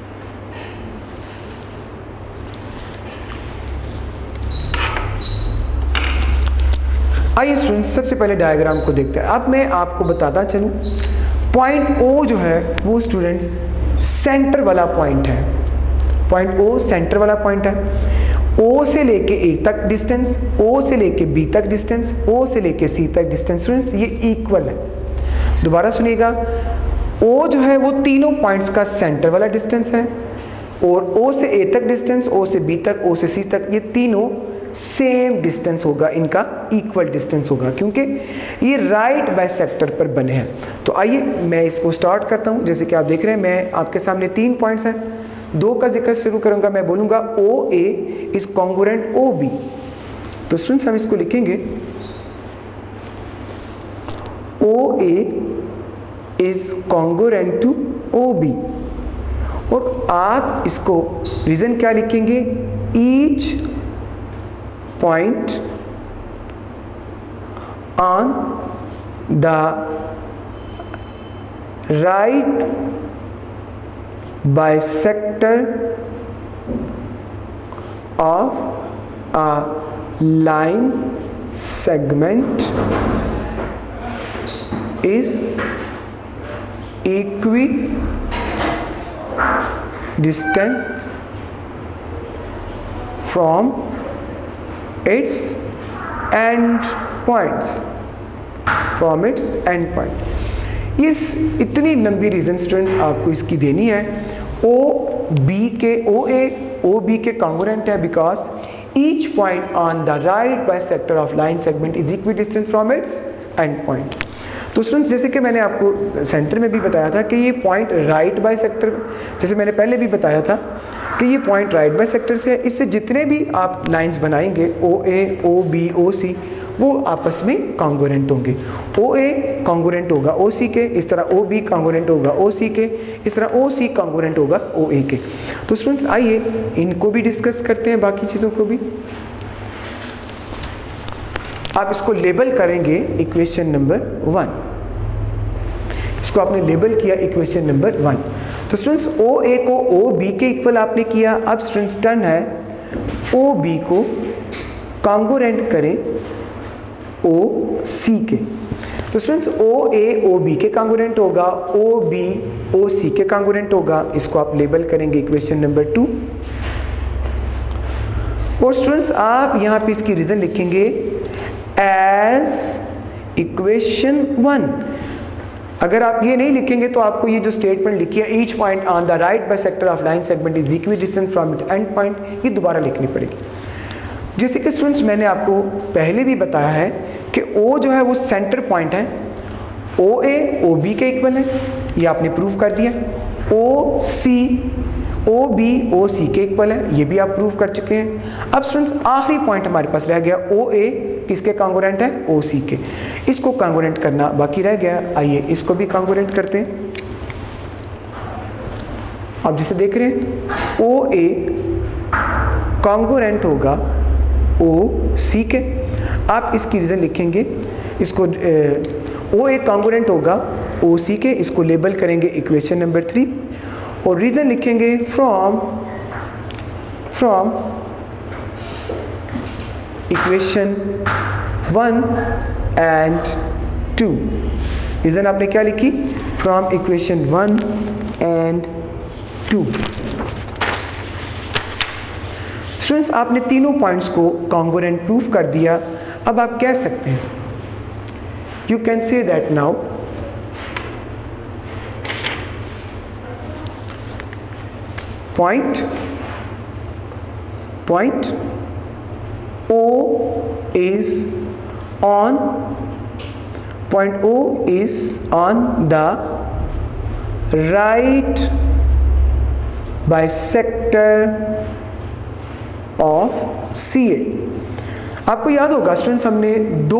आइए स्टूडेंट्स सबसे पहले डायग्राम को देखते हैं। अब मैं आपको बताता चलूं, पॉइंट O जो है वो स्टूडेंट्स सेंटर वाला पॉइंट है। पॉइंट O सेंटर वाला पॉइंट है। O से लेके A तक डिस्टेंस, O से लेके B तक डिस्टेंस, O से लेके C तक डिस्टेंस, स्टूडेंट्स ये इक्वल है। दोबारा सुनिएगा, O जो है वो तीनों पॉइंट्स का सेंटर वाला डिस्टेंस है, और O से A तक डिस्टेंस, O से B तक, O से C तक, ये तीनों सेम डिस्टेंस होगा, इनका इक्वल डिस्टेंस होगा, क्योंकि ये राइट बाइसेक्टर पर बने हैं। तो आइए मैं इसको स्टार्ट करता हूं। जैसे कि आप देख रहे हैं मैं आपके सामने 3 पॉइंट्स हैं, 2 का जिक्र शुरू करूंगा। मैं बोलूंगा OA इज कॉन्ग्रुएंट OB। तो स्टूडेंट्स हम इसको लिखेंगे OA is congruent to OB, और आप इसको रीजन क्या लिखेंगे, each point on the right bisector of a line segment is equidistant from its end points, from its end point। इस इतनी लंबी रीजन स्टूडेंट्स आपको इसकी देनी है। OB के कॉन्ग्रुएंट है because each point on the right bisector of line segment is equidistant from its end point. तो स्टूडेंट्स जैसे कि मैंने आपको सेंटर में भी बताया था कि ये पॉइंट राइट बाय सेक्टर, जैसे मैंने पहले भी बताया था कि ये पॉइंट राइट बाय सेक्टर से है, इससे जितने भी आप लाइंस बनाएंगे OA, OB, OC वो आपस में कॉन्ग्रुएंट होंगे। OA कॉन्ग्रुएंट होगा OC के, इस तरह OB कॉन्ग्रुएंट होगा OC के, इस तरह OC कॉन्ग्रुएंट होगा OA के। तो स्टूडेंट्स आइए इनको भी डिस्कस करते हैं, बाकी चीज़ों को भी। आप इसको लेबल करेंगे इक्वेशन नंबर 1, इसको आपने लेबल किया इक्वेशन नंबर 1। तो स्टूडेंट्स OA को OB के इक्वल आपने किया। अब स्टूडेंट्स टर्न है OB को कॉन्ग्रुएंट करें OC के। तो स्टूडेंट्स OA OB के कॉन्ग्रुएंट होगा, OB OC के कॉन्ग्रुएंट होगा, इसको आप लेबल करेंगे इक्वेशन नंबर 2। और स्टूडेंट्स आप यहाँ पे इसकी रीजन लिखेंगे एज इक्वेशन 1। अगर आप ये नहीं लिखेंगे तो आपको ये जो स्टेटमेंट लिखी है each point on the right bisector of line segment is equidistant from it end point, ये दोबारा लिखनी पड़ेगी। जैसे कि स्टूडेंट्स मैंने आपको पहले भी बताया है कि O जो है वो सेंटर पॉइंट है, OA OB के इक्वल है, ये आपने प्रूव कर दिया। OB OC के इक्वल है, ये भी आप प्रूव कर चुके हैं। अब स्टूडेंट्स आखिरी पॉइंट हमारे पास रह गया OA किसके कॉन्ग्रुएंट है, OC के। इसको कॉन्ग्रुएंट करना बाकी रह गया, आइए इसको भी कॉन्ग्रुएंट करते हैं। अब जैसे देख रहे हैं OA कॉन्ग्रुएंट होगा OC के, आप इसकी रीजन लिखेंगे, इसको OA कॉन्ग्रुएंट होगा OC के, इसको लेबल करेंगे इक्वेशन नंबर 3 और रीजन लिखेंगे फ्रॉम इक्वेशन 1 एंड 2। रीजन आपने क्या लिखी, फ्रॉम इक्वेशन 1 एंड 2। स्टूडेंट्स आपने तीनों पॉइंट्स को कॉन्ग्रुएंट प्रूफ कर दिया। अब आप कह सकते हैं, you can say that now point O is on the right bisector of CA। आपको याद होगा स्टूडेंट्स हमने दो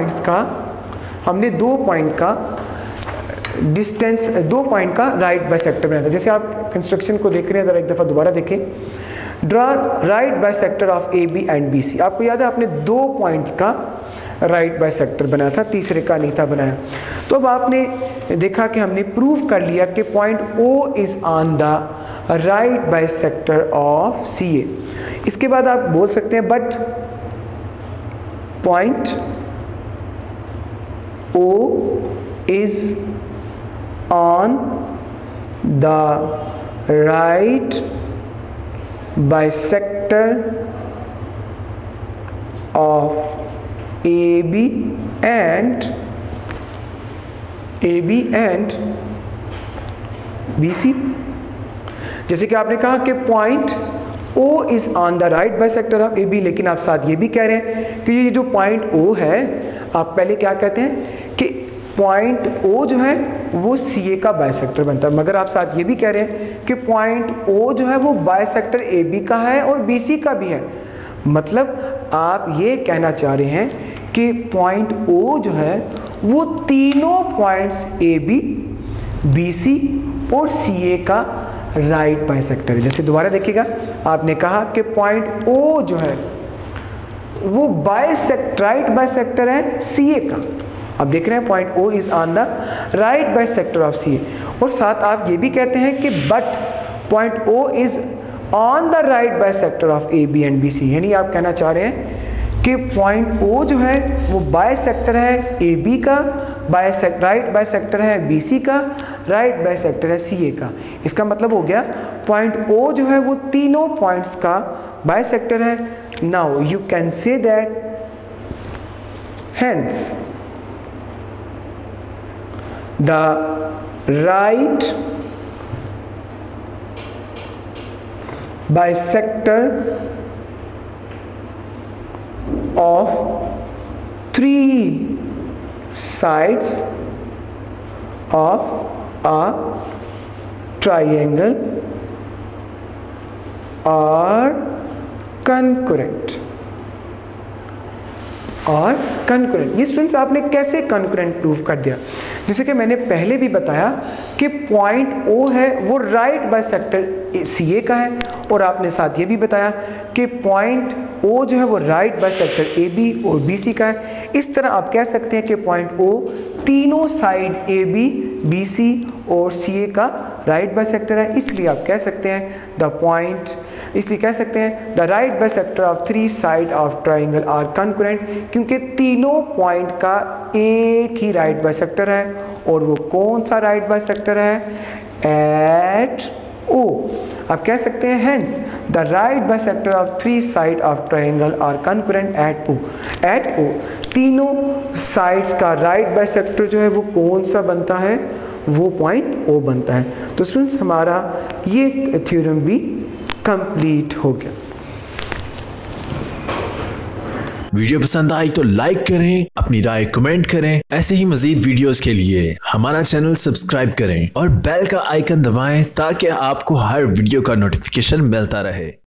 पॉइंट का डिस्टेंस, 2 पॉइंट का राइट बाइसेक्टर बनाया था। जैसे आप कंस्ट्रक्शन को देख रहे हैं, ज़रा एक दफ़ा दोबारा देखें। Draw right bisector of AB and BC। आपको याद है आपने 2 पॉइंट का राइट बाइसेक्टर बनाया था, तीसरे का नहीं था बनाया। तो अब आपने देखा कि हमने प्रूव कर लिया कि point O is on the right bisector of CA। इसके बाद आप बोल सकते हैं but point O is on the right bisector of AB and BC। जैसे कि आपने कहा कि point O is on the right bisector of AB, लेकिन आप साथ ये भी कह रहे हैं कि ये जो पॉइंट O है, आप पहले क्या कहते हैं कि पॉइंट O जो है वो CA का बाइसेक्टर बनता है, मगर आप साथ ये भी कह रहे हैं कि पॉइंट O जो है वो बाइसेक्टर AB का है और BC का भी है। मतलब आप ये कहना चाह रहे हैं कि पॉइंट O जो है वो तीनों पॉइंट्स AB, BC और CA का राइट बाइसेक्टर है। जैसे दोबारा देखिएगा, आपने कहा कि पॉइंट O जो है वो राइट बाइसेक्टर है CA का। अब देख रहे हैं point O is on the right bisector of CA, और साथ आप ये भी कहते हैं कि but point O is on the right bisector of AB and BC। यानी आप कहना चाह रहे हैं कि पॉइंट O जो है वो बाइसेक्टर है AB का, राइट बाइसेक्टर है BC का, राइट बाइसेक्टर है CA का। इसका मतलब हो गया पॉइंट O जो है वो तीनों पॉइंट्स का बाइसेक्टर है। Now you can say that hence the right bisector of 3 sides of a triangle are concurrent और कंकरेंट। ये स्टूडेंट्स आपने कैसे कंकरेंट प्रूव कर दिया? जैसे कि मैंने पहले भी बताया कि पॉइंट O है वो राइट बाइसेक्टर CA का है, और आपने साथ ये भी बताया कि पॉइंट O जो है वो राइट बाइसेक्टर AB और BC का है। इस तरह आप कह सकते हैं कि पॉइंट O तीनों साइड AB, BC और CA का राइट बाइसेक्टर है, इसलिए आप कह सकते हैं the right bisector of three side of triangle are concurrent, क्योंकि तीनों पॉइंट का एक ही राइट बाइसेक्टर है, और वो कौन सा राइट बाइसेक्टर है? At O। आप कह सकते हैं hence the right bisector of three side of triangle are concurrent at O। तीनों साइड्स का राइट बाइसेक्टर जो है वो कौन सा बनता है? वो पॉइंट O बनता है। तो स्टूडेंट्स हमारा ये थ्योरम भी कंप्लीट हो गया। वीडियो पसंद आई तो लाइक करें, अपनी राय कमेंट करें। ऐसे ही मजीद वीडियोस के लिए हमारा चैनल सब्सक्राइब करें और बेल का आइकन दबाएं ताकि आपको हर वीडियो का नोटिफिकेशन मिलता रहे।